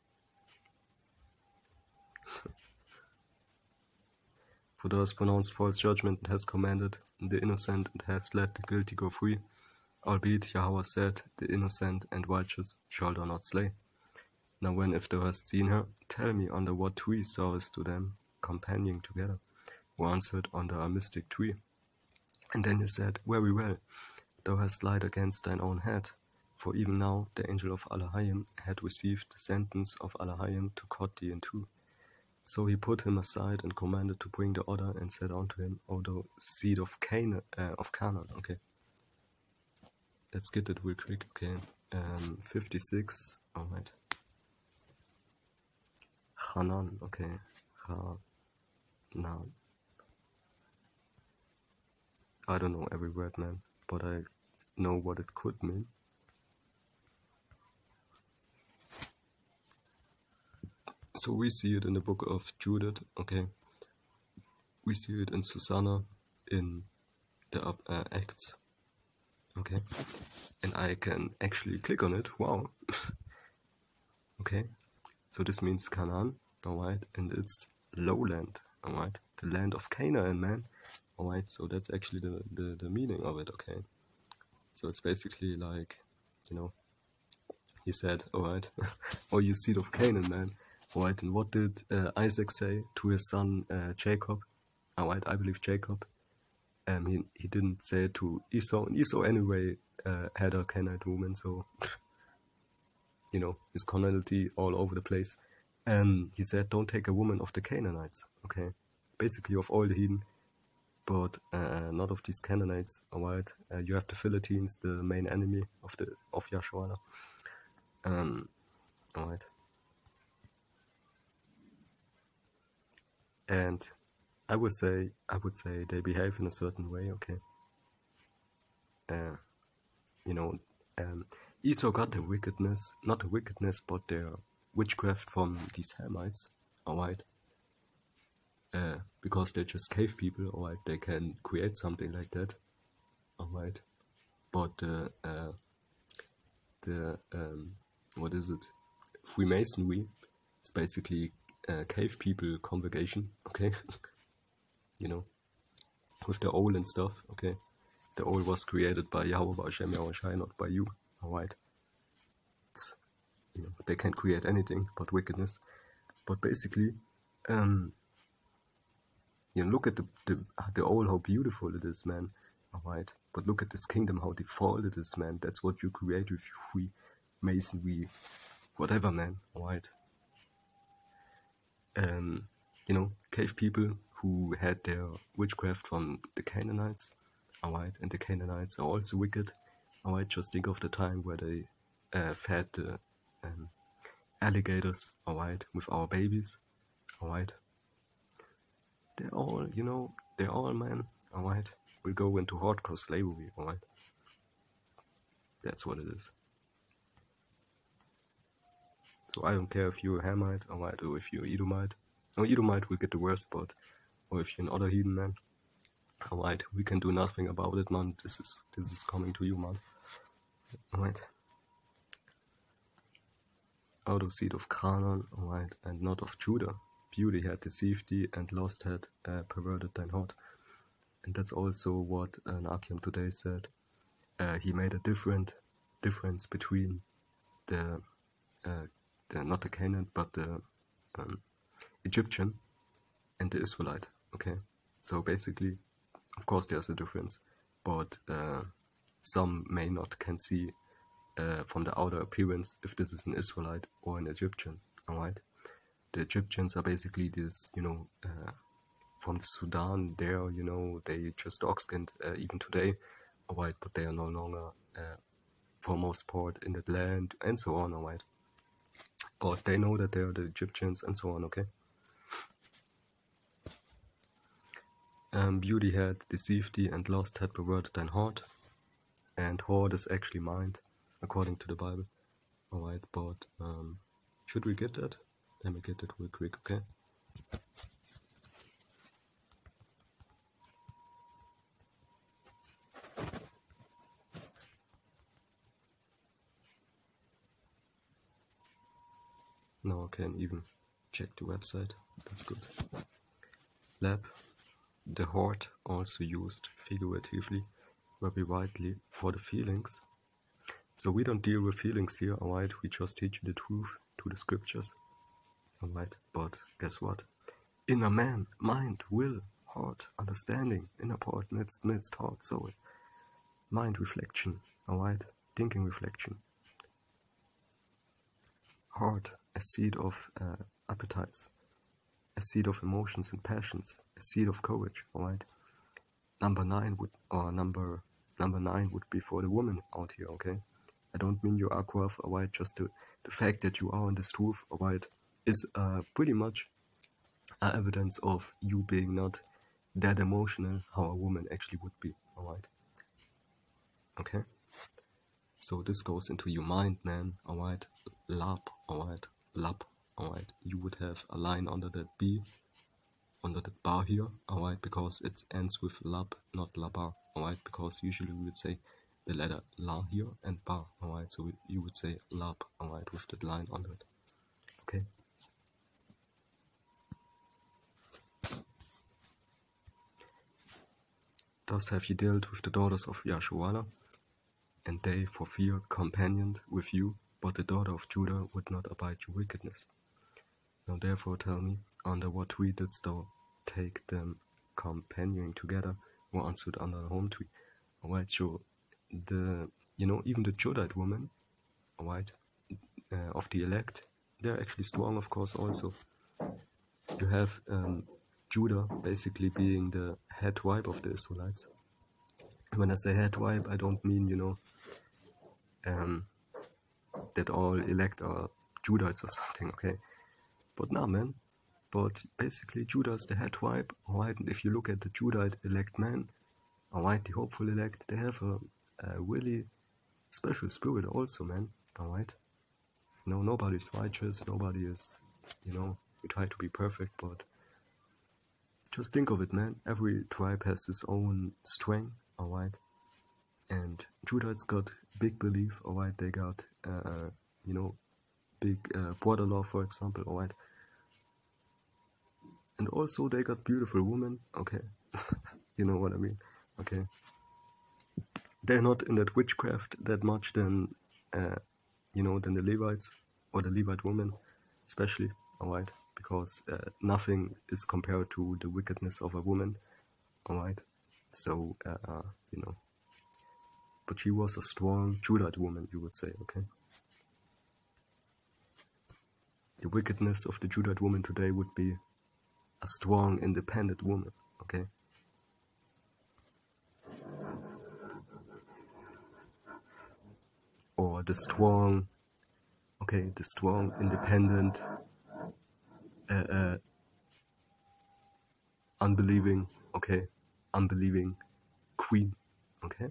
For those pronounced false judgment, and has commanded the innocent, and has let the guilty go free. Albeit Yahweh said, the innocent and righteous shall thou not slay. Now when, if thou hast seen her, tell me under what tree sawest to them companioning together, who answered, under a mystic tree. And then he said, very well, thou hast lied against thine own head, for even now the angel of Elohim had received the sentence of Elohim to cut thee in two. So he put him aside and commanded to bring the other, and said unto him, O thou seed of Canaan, uh, of Canaan, okay. Let's get it real quick, okay. Um, fifty-six, alright. Hanan, okay. Hanan. I don't know every word, man, but I know what it could mean. So we see it in the book of Judith, okay. We see it in Susanna, in the uh, Acts. Okay, and I can actually click on it, wow. Okay, so this means Canaan, alright, and it's lowland, alright, the land of Canaan, man, alright, so that's actually the, the, the meaning of it, okay. So it's basically like, you know, he said, alright, oh, you seed of Canaan, man, alright, and what did uh, Isaac say to his son uh, Jacob, alright, I believe Jacob. Um, he, he didn't say it to Esau, and Esau anyway uh, had a Canaanite woman, so, you know, his carnality all over the place. Um, he said, don't take a woman of the Canaanites, okay? Basically of all the heathen, but uh, not of these Canaanites, alright? Uh, you have the Philistines, the main enemy of the of Yahshua. Um, alright. And I would say, I would say they behave in a certain way, okay. Uh, you know, um, Esau got the wickedness, not the wickedness, but their witchcraft from these Hamites, alright. Uh, because they're just cave people, alright, they can create something like that, alright. But the, uh, the, um, what is it? Freemasonry is basically a cave people congregation, okay. You know, with the owl and stuff, okay. The owl was created by Yahweh, by Hashem, Yahweh Shai, not by you, alright. You know, they can't create anything but wickedness. But basically, um, you know, look at the, the, the owl, how beautiful it is, man. alright? But look at this kingdom, how default it is, man. That's what you create with your Freemasonry, whatever, man, alright? Um, you know, cave people who had their witchcraft from the Canaanites, alright? And the Canaanites are also wicked, alright? Just think of the time where they uh, fed the um, alligators, alright, with our babies, alright? They're all, you know, they're all, man, alright? Will go into hardcore slavery, alright? That's what it is. So I don't care if you're a Hamite, alright, or if you're Edomite. No, Edomite will get the worst, but, or if you're an other heathen, man, alright, we can do nothing about it, man. This is, this is coming to you, man. Alright. Out of seed of Canaan, alright, and not of Judah. Beauty had deceived thee, and lust had uh, perverted thine heart. And that's also what uh, Nakiam today said. Uh, he made a different difference between the, uh, the not the Canaan, but the um, Egyptian and the Israelite. Okay, so basically, of course, there's a difference, but uh, some may not can see uh, from the outer appearance if this is an Israelite or an Egyptian. All right, the Egyptians are basically this, you know, uh, from the Sudan. There, you know, they just dog-skinned uh, even today. Alright, but they are no longer, uh, for most part, in that land, and so on, alright. But they know that they are the Egyptians, and so on, okay? Um, beauty had deceived thee, and lust had perverted thine heart. And heart is actually mind, according to the Bible. Alright, but um, should we get that? Let me get it real quick, okay? Now I can even check the website. That's good. Lab. The heart, also used figuratively, very widely for the feelings. So we don't deal with feelings here, alright? We just teach you the truth to the scriptures, alright? But guess what? Inner man, mind, will, heart, understanding, inner part, midst, midst, heart, soul. Mind reflection, alright? Thinking reflection. Heart, a seed of uh, appetites, a seed of emotions and passions, a seed of courage, alright? Number nine would, or number number nine would be for the woman out here, okay? I don't mean you are Aquaf, alright? Just the, the fact that you are on this truth, alright, is uh, pretty much uh, evidence of you being not that emotional how a woman actually would be, alright? Okay? So this goes into your mind, man, alright? Lab, alright? Lab, alright? You would have a line under that B, under the bar here, alright? Because it ends with lab, not la bar, alright? Because usually we would say the letter la here and bar, alright? So you would say lab, alright? With that line under it, okay? Thus have ye dealt with the daughters of Yashuala, and they for fear companioned with you, but the daughter of Judah would not abide your wickedness. Now therefore tell me, under what tree didst thou take them companioning together, or answered under the home tree? Alright, so the, you know, even the Judite women, alright, uh, of the elect, they're actually strong, of course, also. You have um, Judah basically being the head tribe of the Israelites. When I say head tribe, I don't mean, you know, um, that all elect are Judites or something, okay? But nah, man. But basically, Judah is the head tribe, alright? And if you look at the Judite elect men, alright, the hopeful elect, they have a, a really special spirit also, man, alright? You know, nobody's righteous, nobody is, you know, we try to be perfect, but just think of it, man. Every tribe has its own strength, alright? And Judites got big belief, alright? They got, uh, you know, big uh, border law, for example, alright? And also they got beautiful women, okay? You know what I mean, okay? They're not in that witchcraft that much than, uh, you know, than the Levites, or the Levite women, especially, alright? Because uh, nothing is compared to the wickedness of a woman, alright? So, uh, you know, but she was a strong Judite woman, you would say, okay? The wickedness of the Judite woman today would be a strong, independent woman, okay? Or the strong, okay, the strong, independent, uh, uh, unbelieving, okay, unbelieving queen, okay?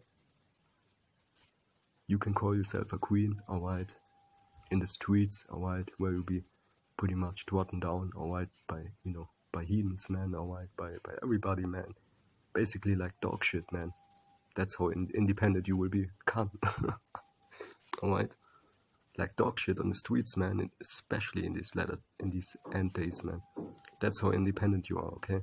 You can call yourself a queen, alright, in the streets, alright, where you'll be pretty much trodden down, alright, by, you know, by heathens, man, alright, by, by everybody, man. Basically like dog shit, man. That's how in independent you will be. Cunt. Alright? Like dog shit on the streets, man, especially in these latter, in these end days, man. That's how independent you are, okay?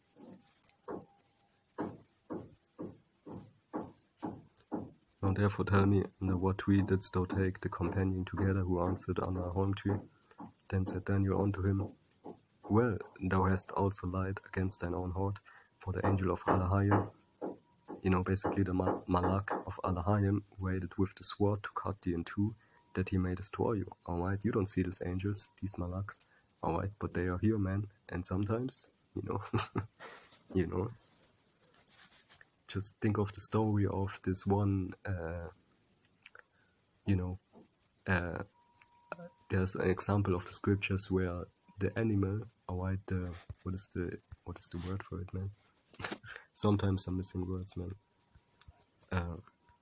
Now therefore tell me, under what tree didst thou take the companion together who answered under a holm tree? Then said Daniel unto him, Well, thou hast also lied against thine own heart, for the angel of Allahayim, you know, basically the Malak of Allahayim, waited with the sword to cut thee in two, that he may destroy you, alright? You don't see these angels, these Malaks, alright? But they are here, man, and sometimes, you know, you know, just think of the story of this one, uh, you know, uh, there's an example of the scriptures where the animal, alright, the, what is the, what is the word for it, man? Sometimes I'm missing words, man. Uh,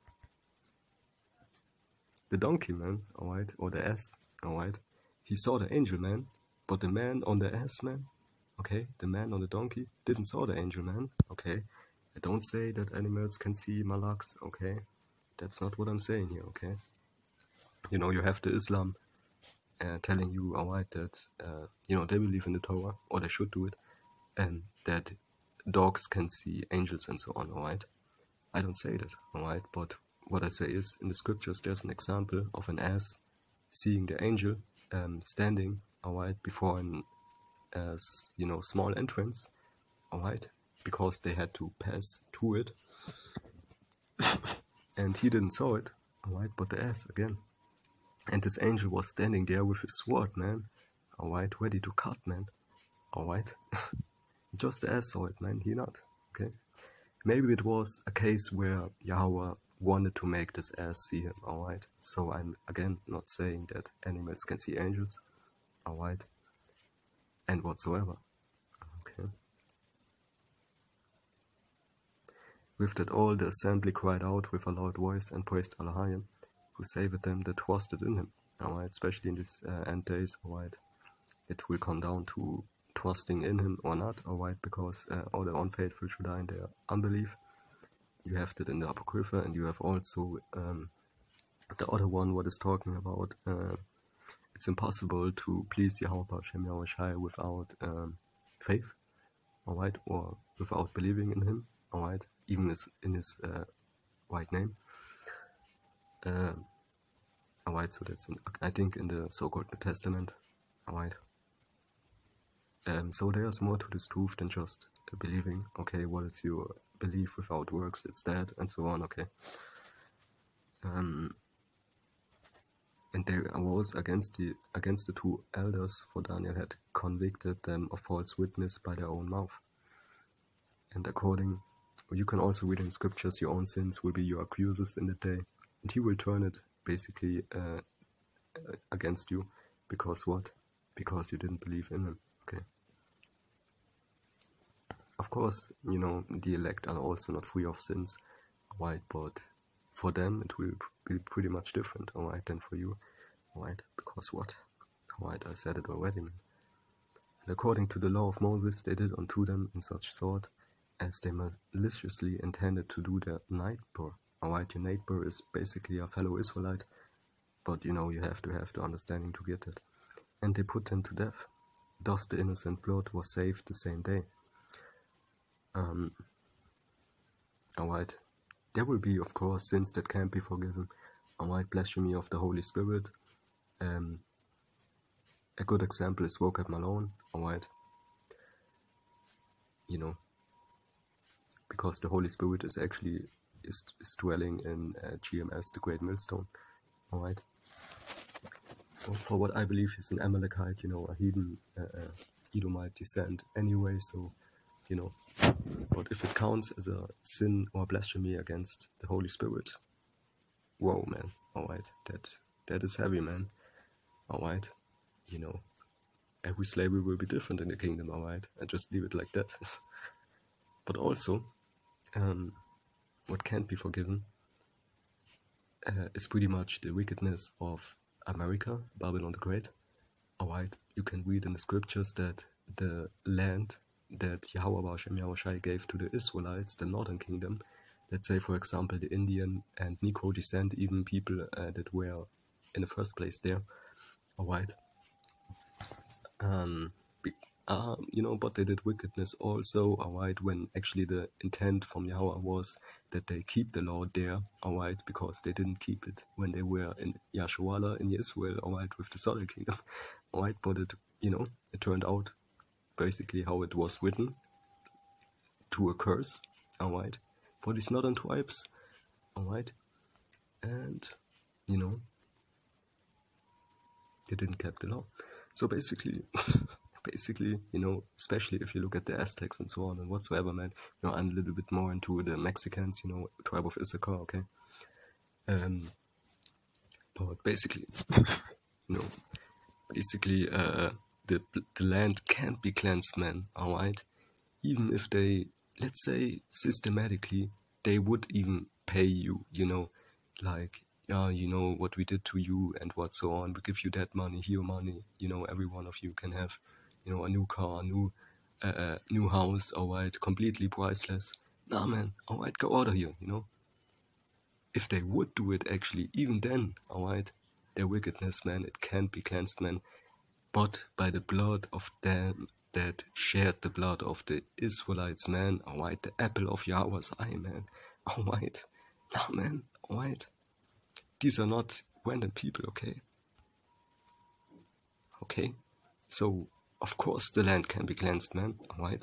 the donkey, man, alright, or the ass, alright, he saw the angel, man, but the man on the ass, man, okay, the man on the donkey didn't saw the angel, man, okay. I don't say that animals can see malaks, okay, that's not what I'm saying here, okay. You know, you have the Islam uh, telling you, alright, that, uh, you know, they believe in the Torah, or they should do it, and that dogs can see angels and so on, alright. I don't say that, alright, but what I say is, in the scriptures, there's an example of an ass seeing the angel um, standing, alright, before an, uh, you know, small entrance, alright, because they had to pass to it, and he didn't saw it, alright, but the ass again, and this angel was standing there with his sword, man, alright, ready to cut, man, alright, just the ass saw it, man, he not, okay. Maybe it was a case where Yahweh wanted to make this ass see him, alright? So I'm again not saying that animals can see angels, alright? And whatsoever, okay? With that all the assembly cried out with a loud voice and praised Allahayim, who saved them that trusted in him, alright? Especially in these uh, end days, alright? It will come down to trusting in him or not, alright, because uh, all the unfaithful should die in their unbelief. You have that in the Apocrypha, and you have also um, the other one what is talking about uh, it's impossible to please Yahweh Hashem Yahweh Shai without um, faith, alright, or without believing in him, alright, even his, in his uh, right name. Uh, alright, so that's in, I think in the so-called New Testament, alright. Um, so there's more to this truth than just uh, believing, okay, what is your belief without works, it's dead, and so on, okay. Um, and they arose against the against the two elders, for Daniel had convicted them of false witness by their own mouth. And according, you can also read in scriptures, your own sins will be your accusers in the day, and he will turn it basically uh, against you, because what? Because you didn't believe in him, okay. Of course, you know, the elect are also not free of sins, right? But for them, it will be pretty much different, alright, than for you, alright? Because what? Alright, I said it already, man. And according to the law of Moses, they did unto them in such sort as they maliciously intended to do their neighbor, alright? Your neighbor is basically a fellow Israelite, but you know, you have to have the understanding to get it. And they put them to death. Thus the innocent blood was saved the same day. Um, alright, there will be, of course, sins that can't be forgiven, alright, blasphemy of the Holy Spirit. Um, a good example is Vocab Malone, alright, you know, because the Holy Spirit is actually is, is dwelling in uh, G M S, the Great Millstone. All right. So for what I believe, he's an Amalekite, you know, a heathen, uh, uh, Edomite descent anyway. So, you know, but if it counts as a sin or blasphemy against the Holy Spirit, whoa, man. All right, that that is heavy, man. All right, you know, every slavery will be different in the kingdom. All right, I just leave it like that. But also, um, what can't be forgiven uh, is pretty much the wickedness of America, Babylon the Great. Alright, you can read in the scriptures that the land that Yahweh Hashem Yahushai gave to the Israelites, the northern kingdom, let's say for example the Indian and Negro descent, even people uh, that were in the first place there, alright, um, uh, you know, but they did wickedness also, alright, when actually the intent from Yahweh was that they keep the law there, alright, because they didn't keep it when they were in Yasharallah in Israel, alright, with the southern kingdom, alright, but it, you know, it turned out basically how it was written, to a curse, alright, for these northern tribes, alright, and, you know, they didn't keep the law. So basically, basically, you know, especially if you look at the Aztecs and so on and whatsoever, man, you know, I'm a little bit more into the Mexicans, you know, tribe of Issachar, okay? Um, but basically, you know, basically, uh, the, the land can't be cleansed, man, alright? Even if they, let's say, systematically, they would even pay you, you know, like, yeah, you know, what we did to you and what so on, we give you that money, here money, you know, every one of you can have, you know, a new car, a new, uh, uh, new house, alright, completely priceless. Nah, man, alright, go out of here, you know. If they would do it actually, even then, alright, their wickedness, man, it can't be cleansed, man, but by the blood of them that shared the blood of the Israelites, man, alright, the apple of Yahweh's eye, man, alright, nah, man, alright. These are not random people, okay? Okay? So, of course the land can be cleansed, man, alright?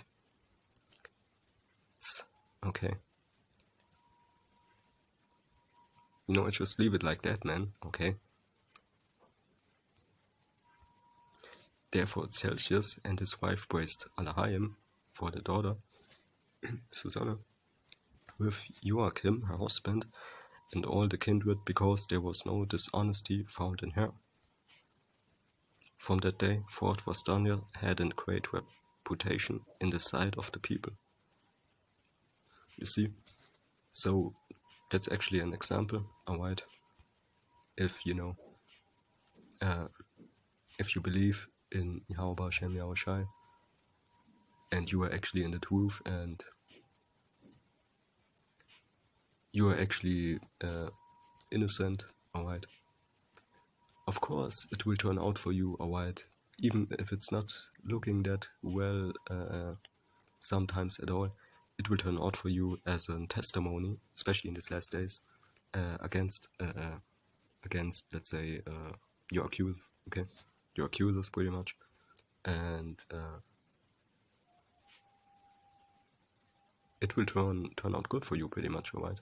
Okay. You know, I just leave it like that, man, okay? Therefore Celsius and his wife praised Alahaim for the daughter, Susanna, with Joachim, her husband, and all the kindred, because there was no dishonesty found in her. From that day forth was Daniel had a great reputation in the sight of the people. You see? So that's actually an example, alright? If you know, uh, if you believe in Yahweh Hashem Yahushai, and you are actually in the truth, and you are actually uh, innocent, alright? Of course, it will turn out for you, alright? Even if it's not looking that well uh, sometimes at all, it will turn out for you as a testimony, especially in these last days, uh, against, uh, uh, against, let's say, uh, your accusers, okay? Your accusers, pretty much. And uh, it will turn turn out good for you, pretty much, alright?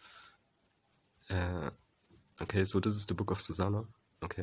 Uh, okay, so this is the book of Susanna, okay?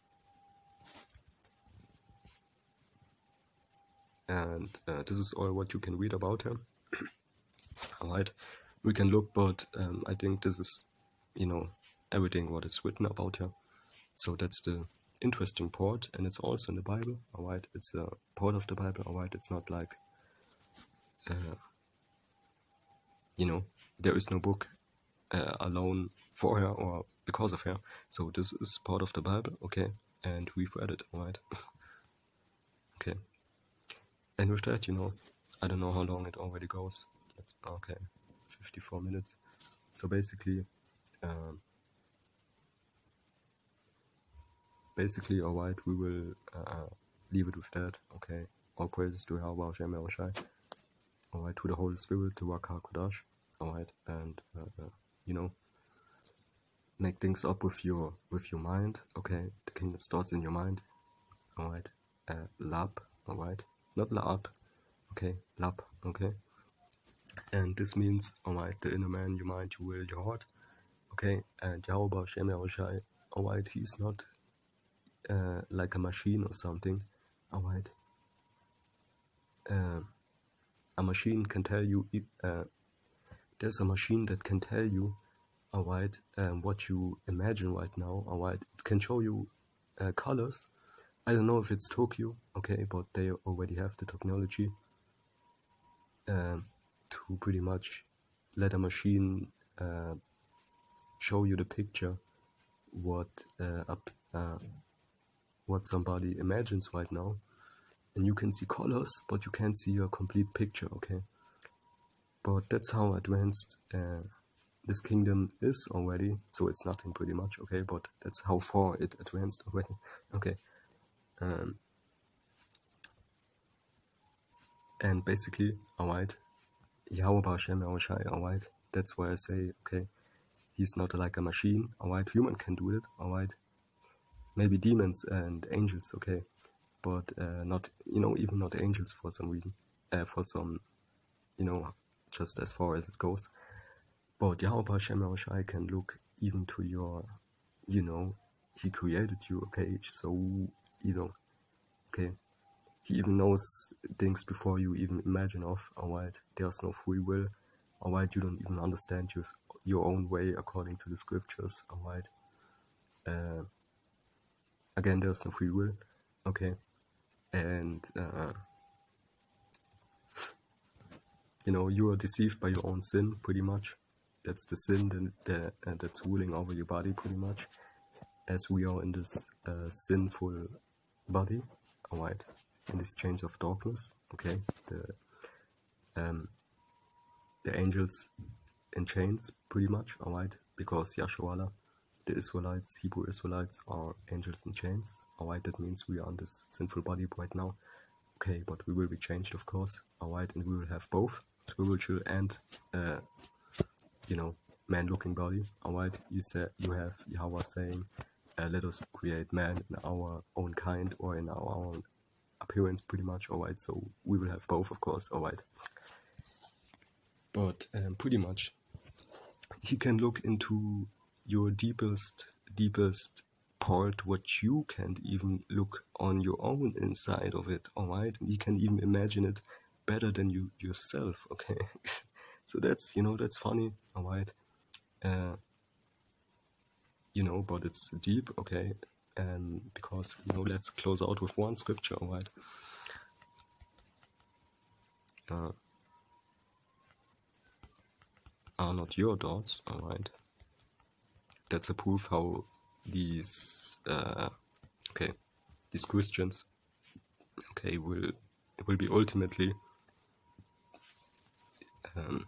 And uh, this is all what you can read about her. Alright, we can look, but um, I think this is, you know, everything what is written about her. So that's the interesting part, and it's also in the Bible, alright? It's a part of the Bible, alright? It's not like, uh, you know, there is no book uh, alone for her or because of her. So this is part of the Bible, okay? And we've read it, alright? Okay. And with that, you know, I don't know how long it already goes. Let's, okay, fifty-four minutes. So basically, um, basically, alright, we will uh, leave it with that, okay? All praises to Yahweh Hashem Yahushai, alright, to the Holy Spirit, to Ruach HaKodesh, alright, and, uh, uh, you know, make things up with your with your mind, okay? The kingdom starts in your mind, alright? Uh, lab, alright? Not lab, okay? Lab, okay? And this means, alright, the inner man, your mind, your will, your heart. Okay, and Yahweh Shem Yahushai, alright, he's not uh, like a machine or something. Alright. Uh, a machine can tell you, uh, there's a machine that can tell you, alright, um, what you imagine right now, alright. It can show you uh, colors. I don't know if it's Tokyo, okay, but they already have the technology um, to pretty much let a machine uh, show you the picture what uh, up, uh, what somebody imagines right now, and you can see colors, but you can't see a complete picture, okay? But that's how advanced uh, this kingdom is already. So it's nothing pretty much, okay? But that's how far it advanced already, okay? Um, and basically, alright, Yahweh Hashem Yahushai, alright, that's why I say, okay, he's not like a machine, alright, human can do it, alright, maybe demons and angels, okay, but uh, not, you know, even not angels for some reason, uh, for some, you know, just as far as it goes. But Yahweh Hashem Yahushai can look even to your, you know, he created you, okay, so, you know, okay, he even knows things before you even imagine of, alright, there's no free will, alright, you don't even understand your, your own way according to the scriptures, alright, uh, again, there's no free will, okay, and, uh, you know, you are deceived by your own sin, pretty much. That's the sin that, that, uh, that's ruling over your body, pretty much, as we are in this uh, sinful body, alright, in this change of darkness, okay, the um, the angels in chains, pretty much, alright, because Yasharallah, the Israelites, Hebrew Israelites, are angels in chains, alright, that means we are in this sinful body right now, okay, but we will be changed, of course, alright, and we will have both spiritual and, uh, you know, man-looking body, alright, you said, you have Yahweh saying, uh, let us create man in our own kind, or in our own appearance, pretty much, alright, so we will have both, of course, alright, but um, pretty much, he can look into your deepest, deepest part, what you can't even look on your own inside of it, alright, and he can even imagine it better than you yourself, okay, so that's, you know, that's funny, alright, uh, you know, but it's deep, okay, and because, you know, let's close out with one scripture, alright, uh, are not your thoughts, alright, that's a proof how these, uh, okay, these Christians, okay, will, will be ultimately, um,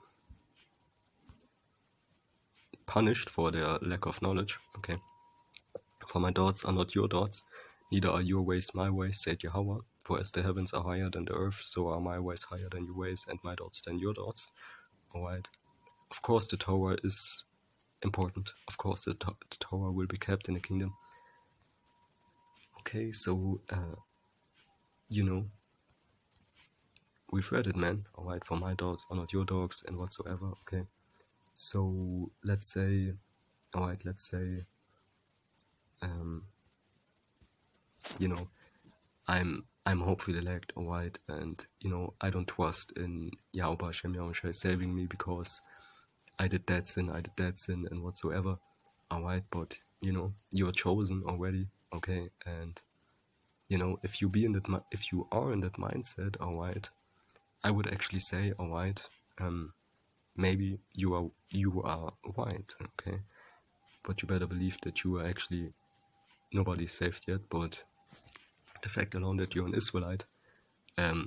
punished for their lack of knowledge, okay, for my thoughts are not your thoughts, neither are your ways my ways, said Yahweh, for as the heavens are higher than the earth, so are my ways higher than your ways, and my thoughts than your thoughts, alright, of course the Torah is important, of course the, to the Torah will be kept in the kingdom, okay, so, uh, you know, we've read it, man, alright, for my dogs are not your dogs, and whatsoever, okay, so, let's say, alright, let's say, um, you know, I'm, I'm hopefully elect, alright, and, you know, I don't trust in Yahweh Hashem Yahushai saving me because I did that sin, I did that sin, and whatsoever, alright, but, you know, you're chosen already, okay, and, you know, if you be in that, if you are in that mindset, alright, I would actually say, alright, um, maybe you are, you are right, okay, but you better believe that you are actually, nobody's saved yet, but the fact alone that you're an Israelite, um,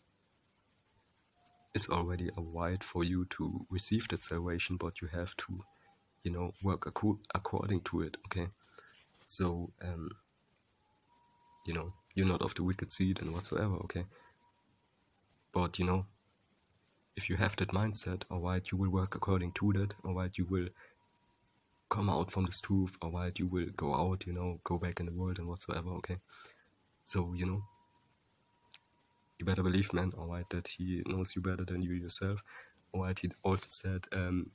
is already a right for you to receive that salvation, but you have to, you know, work ac according to it, okay, so, um, you know, you're not of the wicked seed and whatsoever, okay, but, you know, if you have that mindset, alright, you will work according to that, alright, you will come out from this truth, alright, you will go out, you know, go back in the world and whatsoever, okay, so, you know, you better believe, man, alright, that he knows you better than you yourself, alright, he also said, um,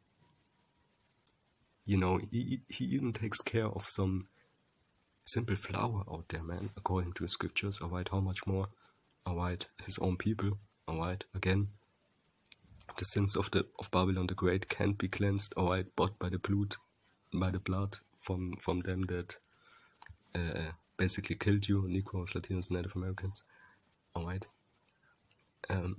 you know, he, he even takes care of some simple flower out there, man, according to the scriptures, alright, how much more, alright, his own people, alright, again, the sins of the of Babylon the Great can't be cleansed, alright, but by the blood, by the blood from from them that uh, basically killed you, Negroes, Latinos, Native Americans, alright. Um,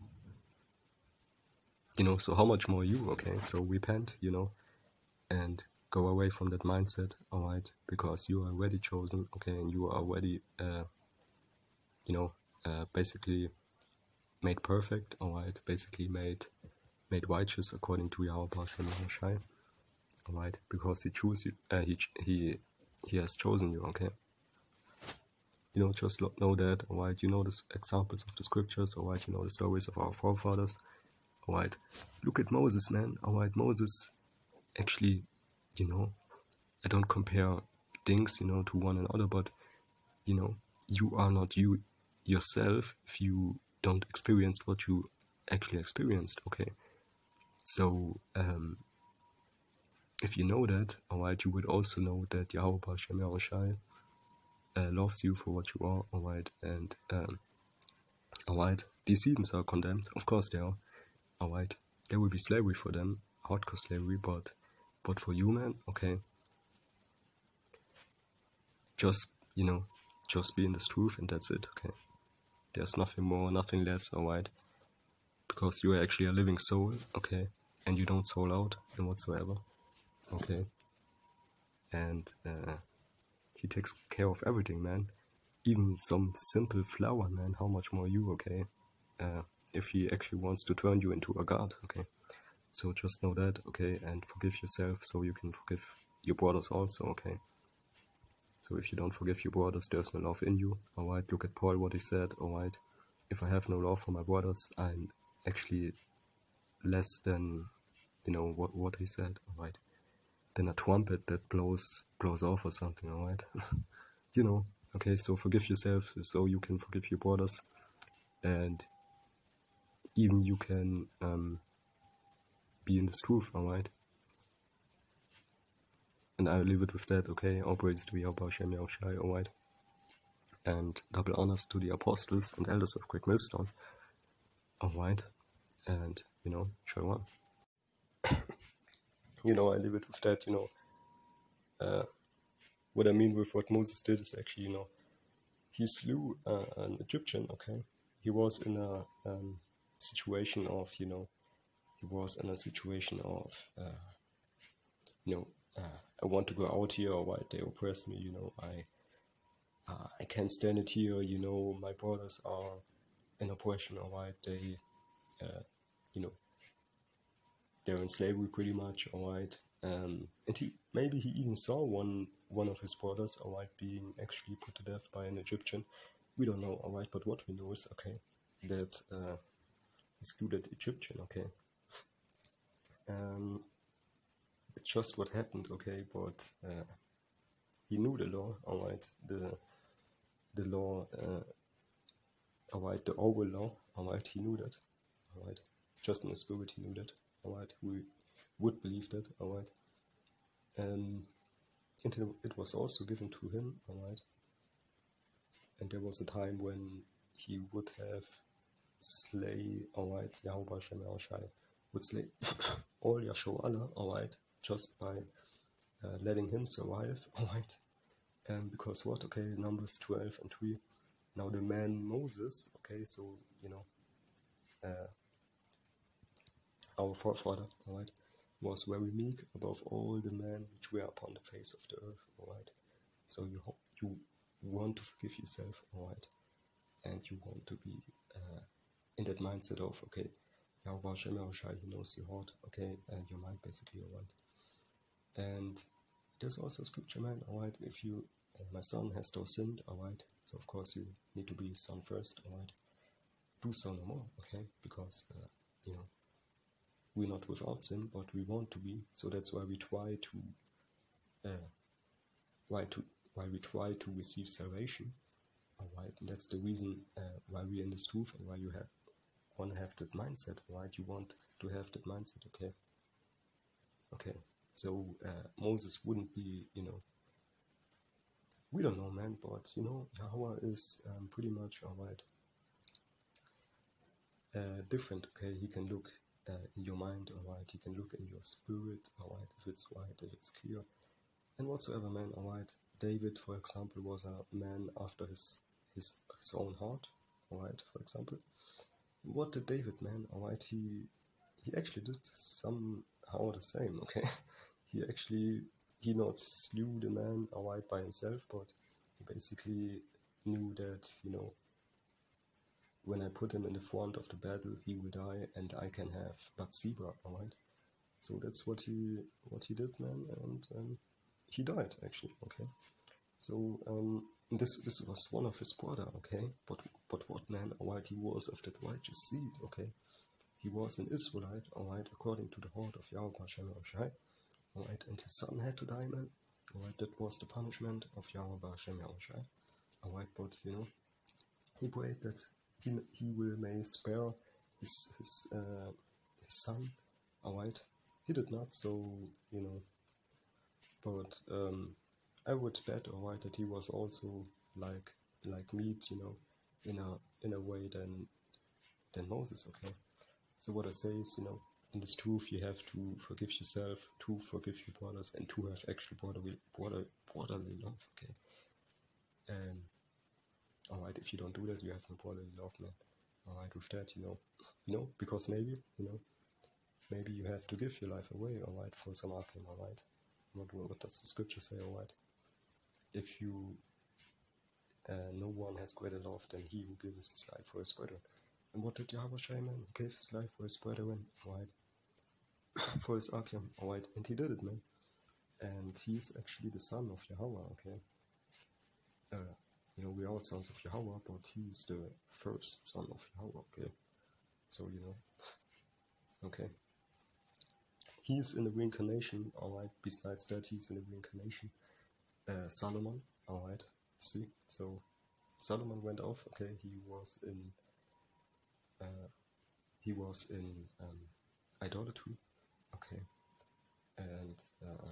you know, so how much more you, okay? So repent, you know, and go away from that mindset, alright, because you are already chosen, okay, and you are already, uh, you know, uh, basically made perfect, alright, basically made made righteous according to Yahweh Hashem Yahushai, alright, because he choose you, uh, he he he has chosen you, okay. You know, just know that, alright. You know the examples of the scriptures, alright. You know the stories of our forefathers, alright. Look at Moses, man, alright. Moses, actually, you know, I don't compare things, you know, to one another, but you know, you are not you yourself if you don't experience what you actually experienced, okay. So, um, if you know that, alright, you would also know that Yahweh Hashem Yahushai uh, loves you for what you are, alright, and um, alright, these heathens are condemned, of course they are, alright, there will be slavery for them, hardcore slavery, but but for you, man, okay, just, you know, just be in this truth and that's it, okay. There's nothing more, nothing less, alright, because you are actually a living soul, okay, and you don't soul out in whatsoever, okay, and uh, he takes care of everything, man, even some simple flower, man, how much more you, okay, uh, if he actually wants to turn you into a god, okay. So just know that, okay, and forgive yourself so you can forgive your brothers also, okay. So if you don't forgive your brothers, there's no love in you, alright. Look at Paul, what he said, alright. If I have no love for my brothers, I'm actually less than, you know, what what he said, alright, than a trumpet that blows blows off or something, alright. You know, okay, so forgive yourself so you can forgive your brothers, and even you can um, be in this truth, alright. And I'll leave it with that, okay? All praise to Yahweh Hashem Yahushai, alright? And double honors to the apostles and elders of Great Millstone, alright? And, you know, shalom. You know, I leave it with that, you know. Uh, what I mean with what Moses did is actually, you know, he slew uh, an Egyptian, okay? He was in a um, situation of, you know, he was in a situation of, uh, you know, uh, I want to go out here, alright, they oppress me, you know, I uh, I can't stand it here, you know, my brothers are in oppression, alright, they, uh, you know, they're in slavery pretty much, alright, um, and he, maybe he even saw one, one of his brothers, alright, being actually put to death by an Egyptian, we don't know, alright, but what we know is, okay, that, uh, he slew that Egyptian, okay, um, it's just what happened, okay, but, uh, he knew the law, alright, the, the law, uh, alright, the oral law, alright, he knew that, alright, just in the spirit he knew that, alright, we would believe that, alright, um, and it was also given to him, alright, and there was a time when he would have slay, alright, Yahweh Hashem Yahushai would slay all Yasho'Allah, alright, just by uh, letting him survive, alright, um, because what, okay, Numbers twelve and three, now the man Moses, okay, so, you know, uh, our forefather, alright, was very meek above all the men which were upon the face of the earth, alright, so you you want to forgive yourself, alright, and you want to be uh, in that mindset of, okay, Yahweh Hashem Yahushai, he knows your heart, okay, and your mind basically, alright, and there's also scripture, man, alright, if you, uh, my son has thou sinned, alright, so of course you need to be his son first, alright, do so no more, okay, because, uh, you know, we're not without sin, but we want to be, so that's why we try to, uh, why to, why we try to receive salvation, alright, and that's the reason uh, why we're in this truth and why you have, want to have this mindset, right? You want to have that mindset, okay? Okay, so uh, Moses wouldn't be, you know, we don't know, man, but, you know, Yahweh is um, pretty much, alright, uh, different, okay? He can look uh, in your mind, alright? He can look in your spirit, alright? If it's white, if it's clear, and whatsoever, man, alright? David, for example, was a man after his, his, his own heart, alright, for example. What did David, man, alright? He, he actually did somehow the same, okay? He actually, he not slew the man, alright, by himself, but he basically knew that, you know, when I put him in the front of the battle, he will die, and I can have Bathsheba, alright? So that's what he what he did, man, and um, he died, actually, okay? So um, this this was one of his brother, okay? But but what, man, alright, he was of that righteous seed, okay? He was an Israelite, alright, according to the heart of Yahweh Hashem Yahushai, alright, and his son had to die, man, alright, that was the punishment of Yahweh Hashem Yahushai, alright, but, you know, he prayed that he, he will may spare his his uh, his son, alright. He did not, so, you know, but um, I would bet, alright, that he was also like like meat, you know, in a in a way than than Moses, okay. So what I say is, you know, in this truth you have to forgive yourself, to forgive your brothers, and to have actual brotherly brother brotherly love, okay. Um, alright, if you don't do that, you have no brotherly love, man. Alright, with that, you know, you know, because maybe, you know, maybe you have to give your life away, alright, for some akim, alright. What, what does the scripture say, alright? If you, uh, no one has greater love than he who gives his life for his brethren. And what did Yahweh Shaiman? He gave his life for his brethren, alright, for his akim, alright, and he did it, man. And he is actually the son of Yahweh, okay. Uh, you know, we are all sons of Yahweh, but he is the first son of Yahweh, okay. So, you know, okay. He is in the reincarnation, alright. Besides that, he's in the reincarnation. Uh, Solomon, alright. See, so Solomon went off. Okay, he was in. Uh, he was in um, idolatry. Okay, and uh,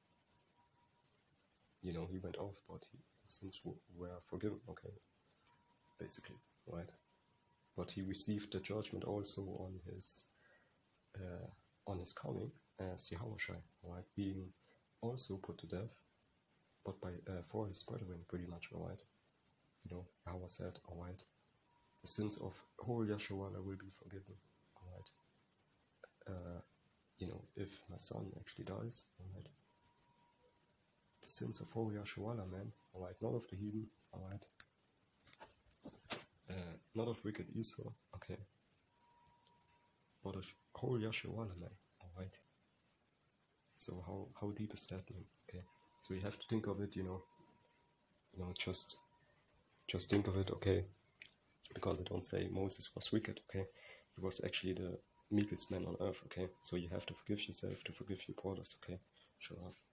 you know he went off, but he, his sins were forgiven. Okay, basically, right. But he received the judgment also on his. Uh, on his coming as Yahushua, right, being also put to death, but by uh, for his brethren, pretty much, alright. You know, Yahweh said, alright, the sins of whole Yeshua will be forgiven, alright. Uh, you know, if my son actually dies, alright, the sins of whole Yeshua, man, alright, not of the heathen, alright, uh, not of wicked Esau, okay, but of whole Yeshua, man, alright. So how, how deep is that, man? Okay, so you have to think of it, you know, you know, just, just think of it, okay, because I don't say Moses was wicked, okay, he was actually the meekest man on earth, okay, so you have to forgive yourself, to forgive your brothers, okay, sure.